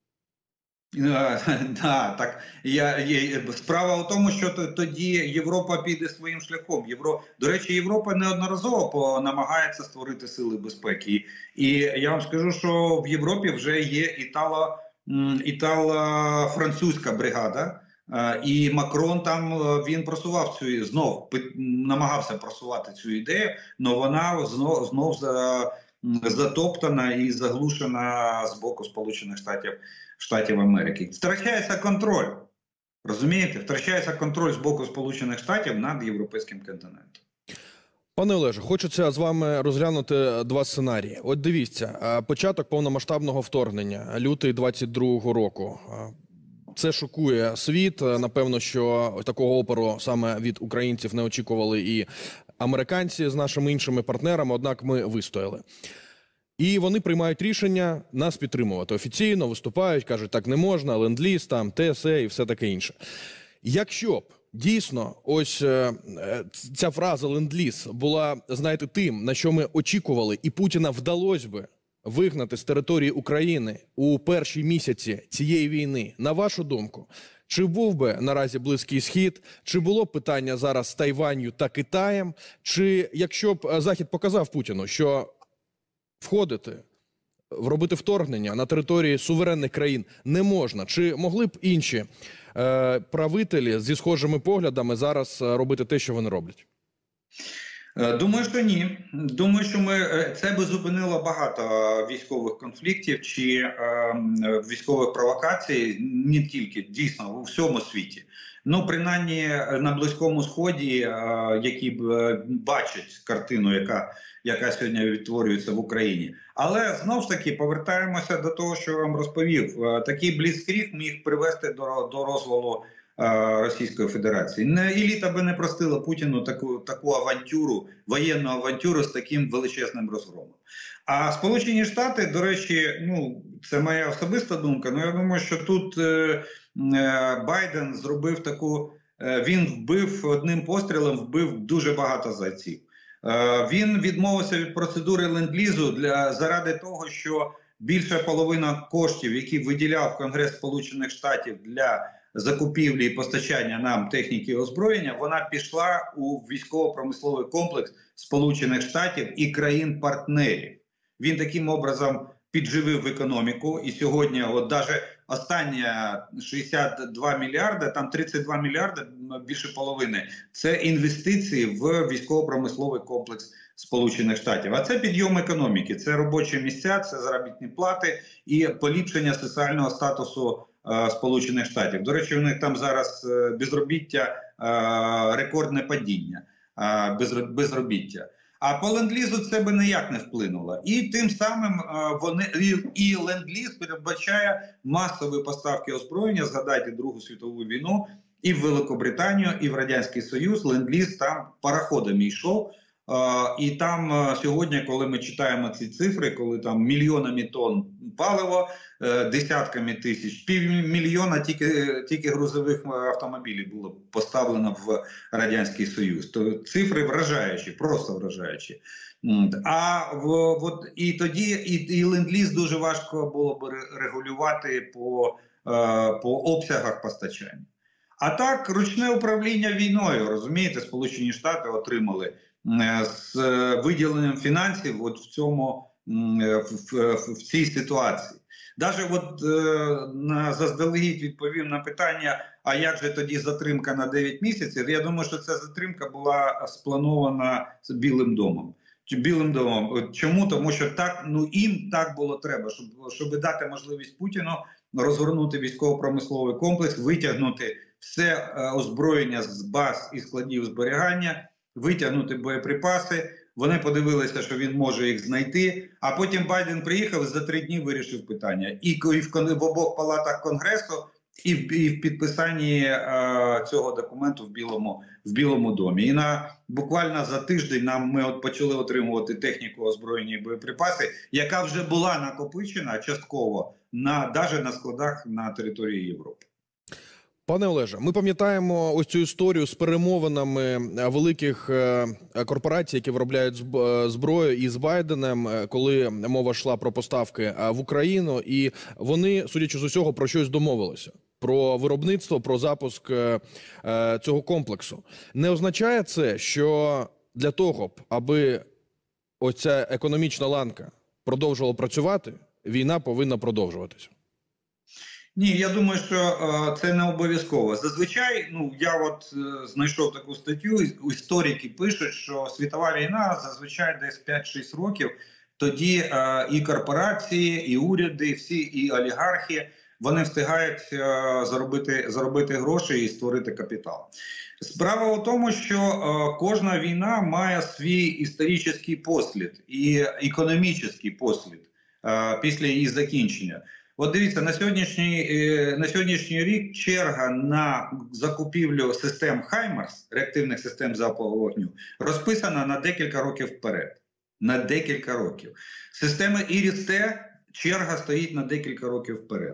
Да, так. Я, я, справа в тому, що тоді Європа піде своїм шляхом. Євро... До речі, Європа неодноразово намагається створити сили безпеки. І я вам скажу, що в Європі вже є італо, італо-французька бригада. І Макрон там, він просував цю, знов намагався просувати цю ідею, але вона знов, знов за, затоптана і заглушена з боку Сполучених Штатів, Штатів Америки. Втрачається контроль, розумієте? Втрачається контроль з боку Сполучених Штатів над європейським континентом. Пане Олеже, хочеться з вами розглянути два сценарії. От дивіться, початок повномасштабного вторгнення, лютий двадцять другого року. Це шокує світ. Напевно, що такого опору саме від українців не очікували і американці з нашими іншими партнерами, однак ми вистояли. І вони приймають рішення нас підтримувати. Офіційно виступають, кажуть, так не можна, ленд-ліз, там, Те Ес Е і все таке інше. Якщо б дійсно ось е, ця фраза ленд-ліз була, знаєте, тим, на що ми очікували, і Путіна вдалося би вигнати з території України у перші місяці цієї війни, на вашу думку, чи був би наразі Близький Схід, чи було б питання зараз з Тайванью та Китаєм, чи якщо б Захід показав Путіну, що входити, робити вторгнення на території суверенних країн не можна, чи могли б інші е, правителі зі схожими поглядами зараз робити те, що вони роблять? Думаю, що ні. Думаю, що ми це би зупинило багато військових конфліктів чи е, військових провокацій, не тільки, дійсно, у всьому світі. Ну, принаймні, на Близькому Сході, е, які бачать картину, яка, яка сьогодні відтворюється в Україні. Але, знову ж таки, повертаємося до того, що я вам розповів. Такий бліцкриг міг привести до, до розвалу Російської Федерації. Еліта би не простила Путіну таку, таку авантюру, воєнну авантюру з таким величезним розгромом. А Сполучені Штати, до речі, ну, це моя особиста думка, але я думаю, що тут е, е, Байден зробив таку, е, він вбив одним пострілом, вбив дуже багато зайців. Е, він відмовився від процедури ленд-лізу для, заради того, що більша половина коштів, які виділяв Конгрес Сполучених Штатів для закупівлі і постачання нам техніки і озброєння, вона пішла у військово-промисловий комплекс Сполучених Штатів і країн-партнерів. Він таким образом підживив економіку, і сьогодні, от даже остання шістдесят два мільярди, там тридцять два мільярди, більше половини, це інвестиції в військово-промисловий комплекс Сполучених Штатів. А це підйом економіки, це робочі місця, це заробітні плати і поліпшення соціального статусу е, Сполучених Штатів. До речі, у них там зараз е, безробіття, е, рекордне падіння е, безроб, безробіття. А по ленд-лізу це би ніяк не вплинуло. І тим самим е, вони і, і ленд-ліз передбачає масові поставки озброєння. Згадайте Другу світову війну і в Великобританію, і в Радянський Союз. Ленд-ліз там пароходами йшов. Uh, і там uh, сьогодні, коли ми читаємо ці цифри, коли там мільйонами тонн палива, uh, десятками тисяч, півмільйона тільки, тільки грузових автомобілів було поставлено в Радянський Союз. То цифри вражаючі, просто вражаючі. А в, от, і тоді і, і ленд-ліз дуже важко було б регулювати по, uh, по обсягах постачання. А так, ручне управління війною, розумієте, Сполучені Штати отримали з виділенням фінансів от в цьому в, в, в цій ситуації. Даже от на заздалегідь відповім на питання, а як же тоді затримка на дев'ять місяців? Я думаю, що ця затримка була спланована з Білим домом. Білим домом. Чому? Тому що так, ну їм так було треба, щоб, щоб дати можливість Путіну розгорнути військово-промисловий комплекс, витягнути все озброєння з баз і складів зберігання, витягнути боєприпаси. Вони подивилися, що він може їх знайти, а потім Байден приїхав і за три дні вирішив питання. І в, в обох палатах Конгресу, і в, і в підписанні е, цього документу в Білому, в Білому домі. І на, буквально за тиждень нам ми от почали отримувати техніку, озброєння і боєприпаси, яка вже була накопичена частково, на, навіть на складах на території Європи. Пане Олеже, ми пам'ятаємо ось цю історію з перемовинами великих корпорацій, які виробляють зброю, із Байденом, коли мова йшла про поставки в Україну, і вони, судячи з усього, про щось домовилися. Про виробництво, про запуск цього комплексу. Не означає це, що для того, аби ось ця економічна ланка продовжувала працювати, війна повинна продовжуватися? Ні, я думаю, що е, це не обов'язково. Зазвичай, ну, я от е, знайшов таку статтю, історики пишуть, що світова війна зазвичай десь п'ять-шість років, тоді е, і корпорації, і уряди, всі, і олігархи, вони встигають е, заробити, заробити гроші і створити капітал. Справа в тому, що е, кожна війна має свій історичний послід і економічний послід е, після її закінчення. От дивіться, на сьогоднішній, на сьогоднішній рік черга на закупівлю систем «Хаймарс», реактивних систем залпового вогню, розписана на декілька років вперед. На декілька років. Система «Іріс-Т» черга стоїть на декілька років вперед.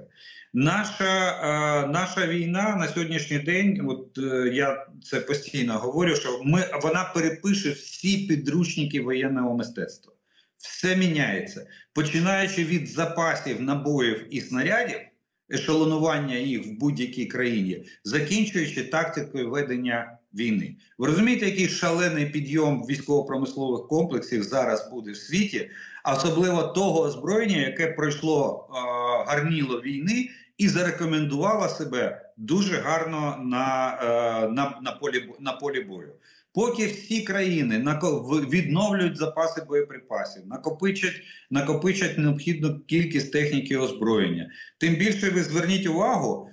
Наша, е, наша війна на сьогоднішній день, от е, я це постійно говорю, що ми, вона перепише всі підручники воєнного мистецтва. Все міняється. Починаючи від запасів набоїв і снарядів, ешелонування їх в будь-якій країні, закінчуючи тактикою ведення війни. Ви розумієте, який шалений підйом військово-промислових комплексів зараз буде в світі, особливо того озброєння, яке пройшло е, гарніло війни і зарекомендувало себе дуже гарно на, е, на, на, полі, на полі бою. Поки всі країни відновлюють запаси боєприпасів, накопичать, накопичать необхідну кількість техніки і озброєння. Тим більше ви зверніть увагу,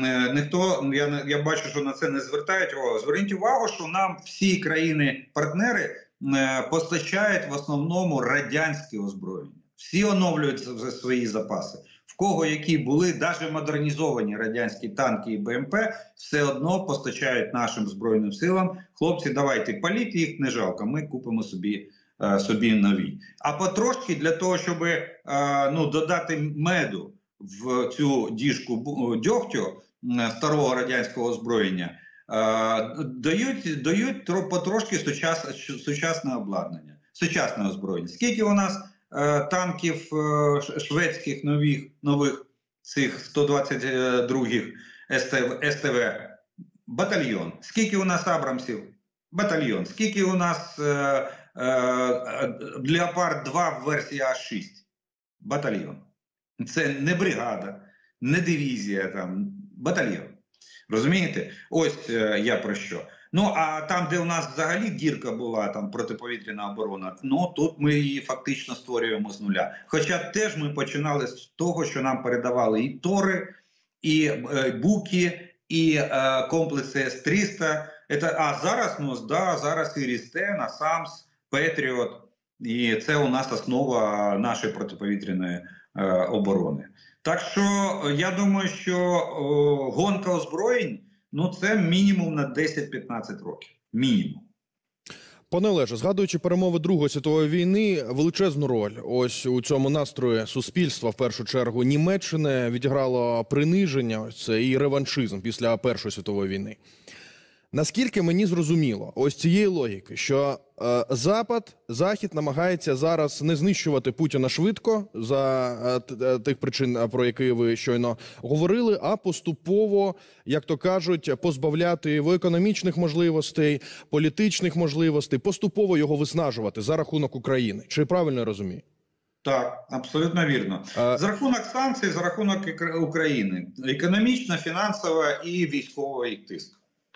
ніхто, я, я бачу, що на це не звертають увагу, зверніть увагу, що нам всі країни-партнери постачають в основному радянське озброєння. Всі оновлюють свої запаси. В кого які були, навіть модернізовані радянські танки і БМП, все одно постачають нашим Збройним силам. Хлопці, давайте, паліть їх, не жалко, ми купимо собі, е, собі нові. А потрошки для того, щоб е, ну, додати меду в цю діжку дьогтю е, старого радянського озброєння, е, дають, дають потрошки сучас, сучасне обладнання, сучасне озброєння. Скільки у нас танків шведських нових, нових цих сто двадцять других ес те ве? Батальйон. Скільки у нас Абрамсів? Батальйон. Скільки у нас е, е, Леопард два в версії А шість? Батальйон. Це не бригада, не дивізія, там батальйон. Розумієте? Ось е, я про що. Ну, а там, де у нас взагалі дірка була, там протиповітряна оборона, ну тут ми її фактично створюємо з нуля. Хоча теж ми починали з того, що нам передавали і Тори, і е, Буки, і е, комплекси С триста. Это, а зараз, ну, да, зараз і Рістен, Насамс, Петріот. І це у нас основа нашої протиповітряної е, оборони. Так що я думаю, що о, гонка озброєнь, ну це мінімум на десять-п'ятнадцять років. Мінімум. Пане Олеже, згадуючи перемови Другої світової війни, величезну роль ось у цьому настрої суспільства, в першу чергу, Німеччини відіграло приниження, ось це і реваншизм після Першої світової війни. Наскільки мені зрозуміло, ось цієї логіки, що е, Запад, Захід намагається зараз не знищувати Путіна швидко за е, тих причин, про які ви щойно говорили, а поступово, як то кажуть, позбавляти його економічних можливостей, політичних можливостей, поступово його виснажувати за рахунок України. Чи правильно я розумію? Так, абсолютно вірно. А... За рахунок санкцій, за рахунок України. Економічно, фінансово і військовий тиск.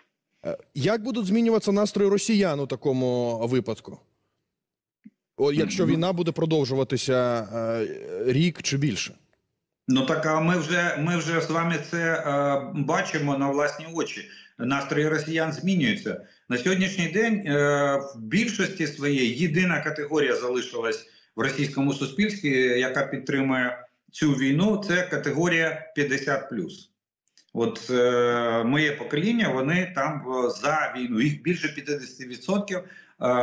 Як будуть змінюватися настрої росіян у такому випадку? О, якщо війна буде продовжуватися е, рік чи більше? Ну так, а ми вже, ми вже з вами це е, бачимо на власні очі. Настрої росіян змінюються. На сьогоднішній день е, в більшості своєї єдина категорія залишилась в російському суспільстві, яка підтримує цю війну, це категорія п'ятдесят плюс. От е, моє покоління, вони там за війну, їх більше п'ятдесят відсотків е,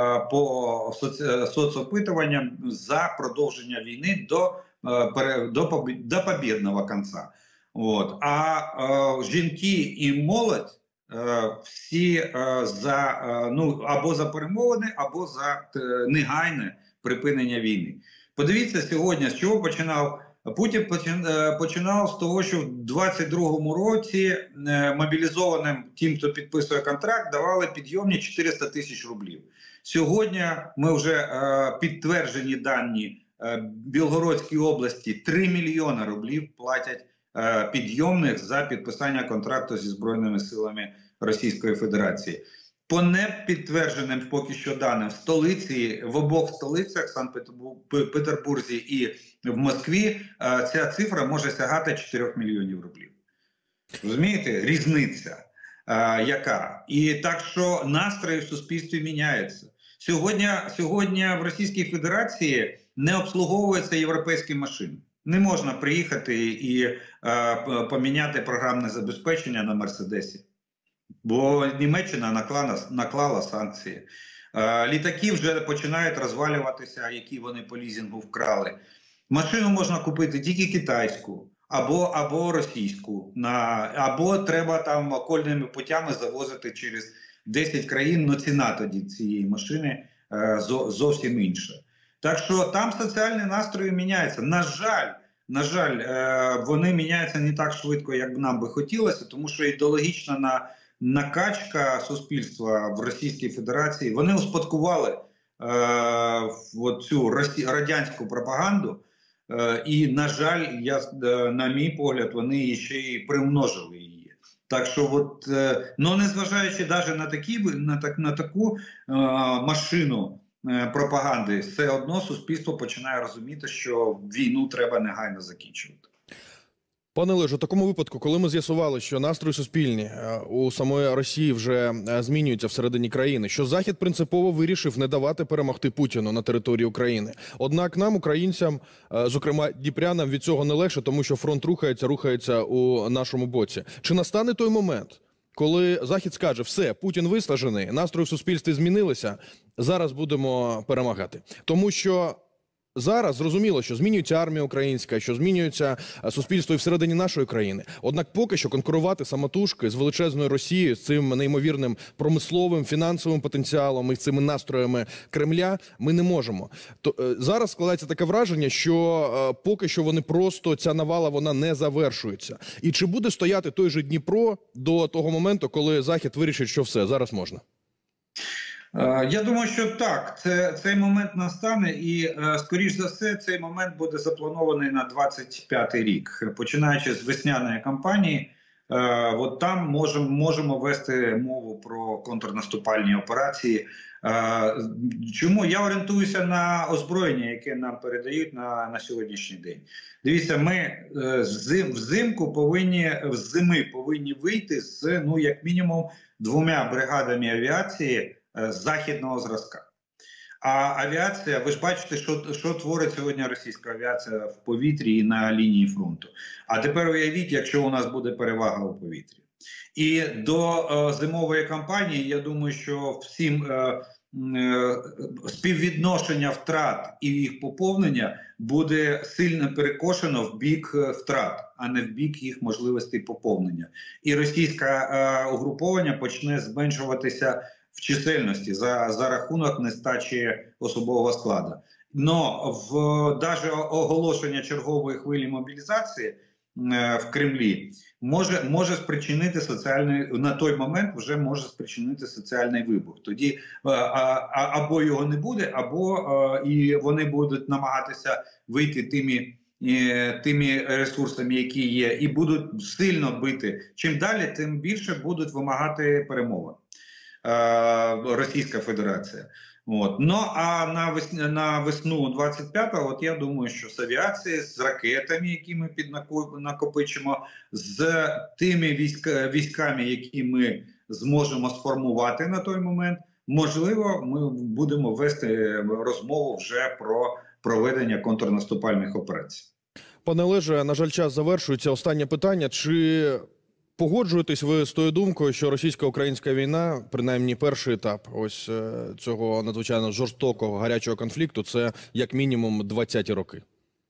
по соці, соцопитуванням за продовження війни до, е, до, до побєдного кінця. От. А е, жінки і молодь е, всі е, за, е, ну, або за перемовини, або за е, негайне припинення війни. Подивіться сьогодні, з чого починав Путін починав з того, що в двадцять другому році мобілізованим тим, хто підписує контракт, давали підйомні чотириста тисяч рублів. Сьогодні ми вже підтверджені дані Білгородській області три мільйони рублів платять підйомних за підписання контракту зі Збройними силами Російської Федерації. По непідтвердженим поки що даним в столиці, в обох столицях, Санкт-Петербурзі і в Москві, ця цифра може сягати чотирьох мільйонів рублів. Розумієте? Різниця а, яка. І так що настрої в суспільстві міняються. Сьогодні, сьогодні в Російській Федерації не обслуговуються європейські машини. Не можна приїхати і а, поміняти програмне забезпечення на Мерседесі. Бо Німеччина наклала, наклала санкції. Е, літаки вже починають розвалюватися, які вони по лізінгу вкрали. Машину можна купити тільки китайську або, або російську. На, або треба там окольними путями завозити через десять країн, але ціна тоді цієї машини е, зовсім інша. Так що там соціальні настрої міняються. На жаль, на жаль, е, вони міняються не так швидко, як нам би хотілося, тому що ідеологічна на накачка суспільства в Російській Федерації, вони успадкували е, цю радянську пропаганду е, і, на жаль, я, на мій погляд, вони ще й примножили її. Так що, от, е, ну, незважаючи навіть на, такі, на, так, на таку е, машину е, пропаганди, все одно суспільство починає розуміти, що війну треба негайно закінчувати. Пане Олеже, в такому випадку, коли ми з'ясували, що настрої суспільні у самої Росії вже змінюються всередині країни, що Захід принципово вирішив не давати перемогти Путіну на території України. Однак нам, українцям, зокрема дніпрянам, від цього не легше, тому що фронт рухається, рухається у нашому боці. Чи настане той момент, коли Захід скаже, все, Путін виснажений, настрої в суспільстві змінилися, зараз будемо перемагати? Тому що зараз зрозуміло, що змінюється армія українська, що змінюється суспільство і всередині нашої країни. Однак поки що конкурувати самотужки з величезною Росією, з цим неймовірним промисловим, фінансовим потенціалом і цими настроями Кремля ми не можемо. То, зараз складається таке враження, що поки що вони просто, ця навала, вона не завершується. І чи буде стояти той же Дніпро до того моменту, коли Захід вирішить, що все, зараз можна? Е, Я думаю, що так, це, цей момент настане, і, е, скоріш за все, цей момент буде запланований на двадцять п'ятий рік. Починаючи з весняної кампанії, е, от там можемо, можемо вести мову про контрнаступальні операції. Е, Чому? Я орієнтуюся на озброєння, яке нам передають на, на сьогоднішній день. Дивіться, ми е, зим, взимку повинні, з зими повинні вийти з, ну, як мінімум, двома бригадами авіації західного зразка. А авіація, ви ж бачите, що, що творить сьогодні російська авіація в повітрі і на лінії фронту. А тепер уявіть, якщо у нас буде перевага у повітрі. І до е, зимової кампанії, я думаю, що всім е, е, співвідношення втрат і їх поповнення буде сильно перекошено в бік втрат, а не в бік їх можливостей поповнення. І російське е, угруповання почне зменшуватися в чисельності за, за рахунок нестачі особового складу. Но в даже оголошення чергової хвилі мобілізації е, в Кремлі може, може спричинити соціальний, на той момент вже може спричинити соціальний вибух. Тоді е, а, або його не буде, або е, і вони будуть намагатися вийти тими, е, тими ресурсами, які є, і будуть сильно бити. Чим далі, тим більше будуть вимагати перемовин. Російська Федерація. От. Ну, а на, вес... на весну двадцять п'ятого, от я думаю, що з авіації, з ракетами, які ми піднакопичимо, з тими військ... військами, які ми зможемо сформувати на той момент, можливо, ми будемо вести розмову вже про проведення контрнаступальних операцій. Пане Олеже, на жаль, час завершується. Останнє питання. Чи погоджуєтесь ви з тою думкою, що російсько-українська війна, принаймні перший етап ось цього надзвичайно жорстокого, гарячого конфлікту, це як мінімум двадцяті роки?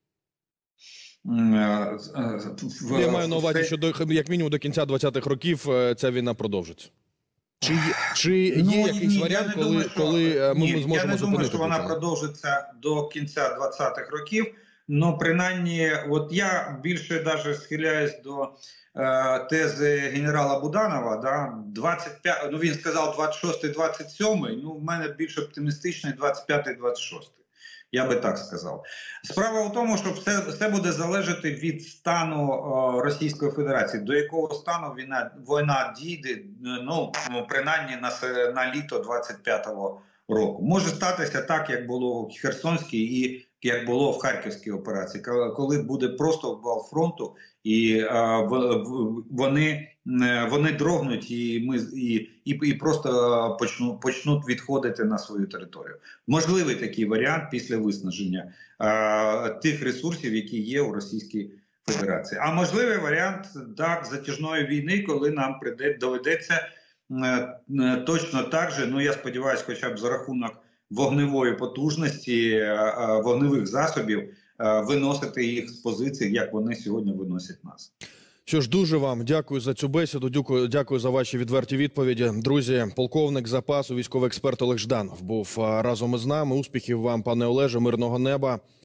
Я маю на увазі, що до, як мінімум до кінця двадцятих років ця війна продовжиться. Чи, чи є ну, якийсь ні, варіант, коли, думаю, що, коли ми, ні, ми зможемо зупинити? Я не думаю, що вона процес? продовжиться до кінця двадцятих років. Ну, принаймні, от я більше даже схиляюсь до е, тези генерала Буданова, да, двадцять п'ять, ну він сказав двадцять шостий двадцять сьомий, ну в мене більш оптимістичний двадцять п'ятий двадцять шостий. Я би так сказав. Справа в тому, що все, все буде залежати від стану о, Російської Федерації. До якого стану війна, війна дійде, ну, принаймні на, на літо двадцять п'ятого року. Може статися так, як було в Херсонській і як було в Харківській операції, коли буде просто обвал фронту, і а, вони, вони дрогнуть, і, ми, і, і, і просто почнуть, почнуть відходити на свою територію. Можливий такий варіант після виснаження а, тих ресурсів, які є у Російській Федерації. А можливий варіант так, затяжної війни, коли нам прийде, доведеться точно так же, ну я сподіваюся, хоча б за рахунок вогневої потужності, вогневих засобів, виносити їх з позицій, як вони сьогодні виносять нас. Що ж, дуже вам дякую за цю бесіду, дякую, дякую за ваші відверті відповіді. Друзі, полковник запасу, військовий експерт Олег Жданов був разом із нами. Успіхів вам, пане Олеже, мирного неба.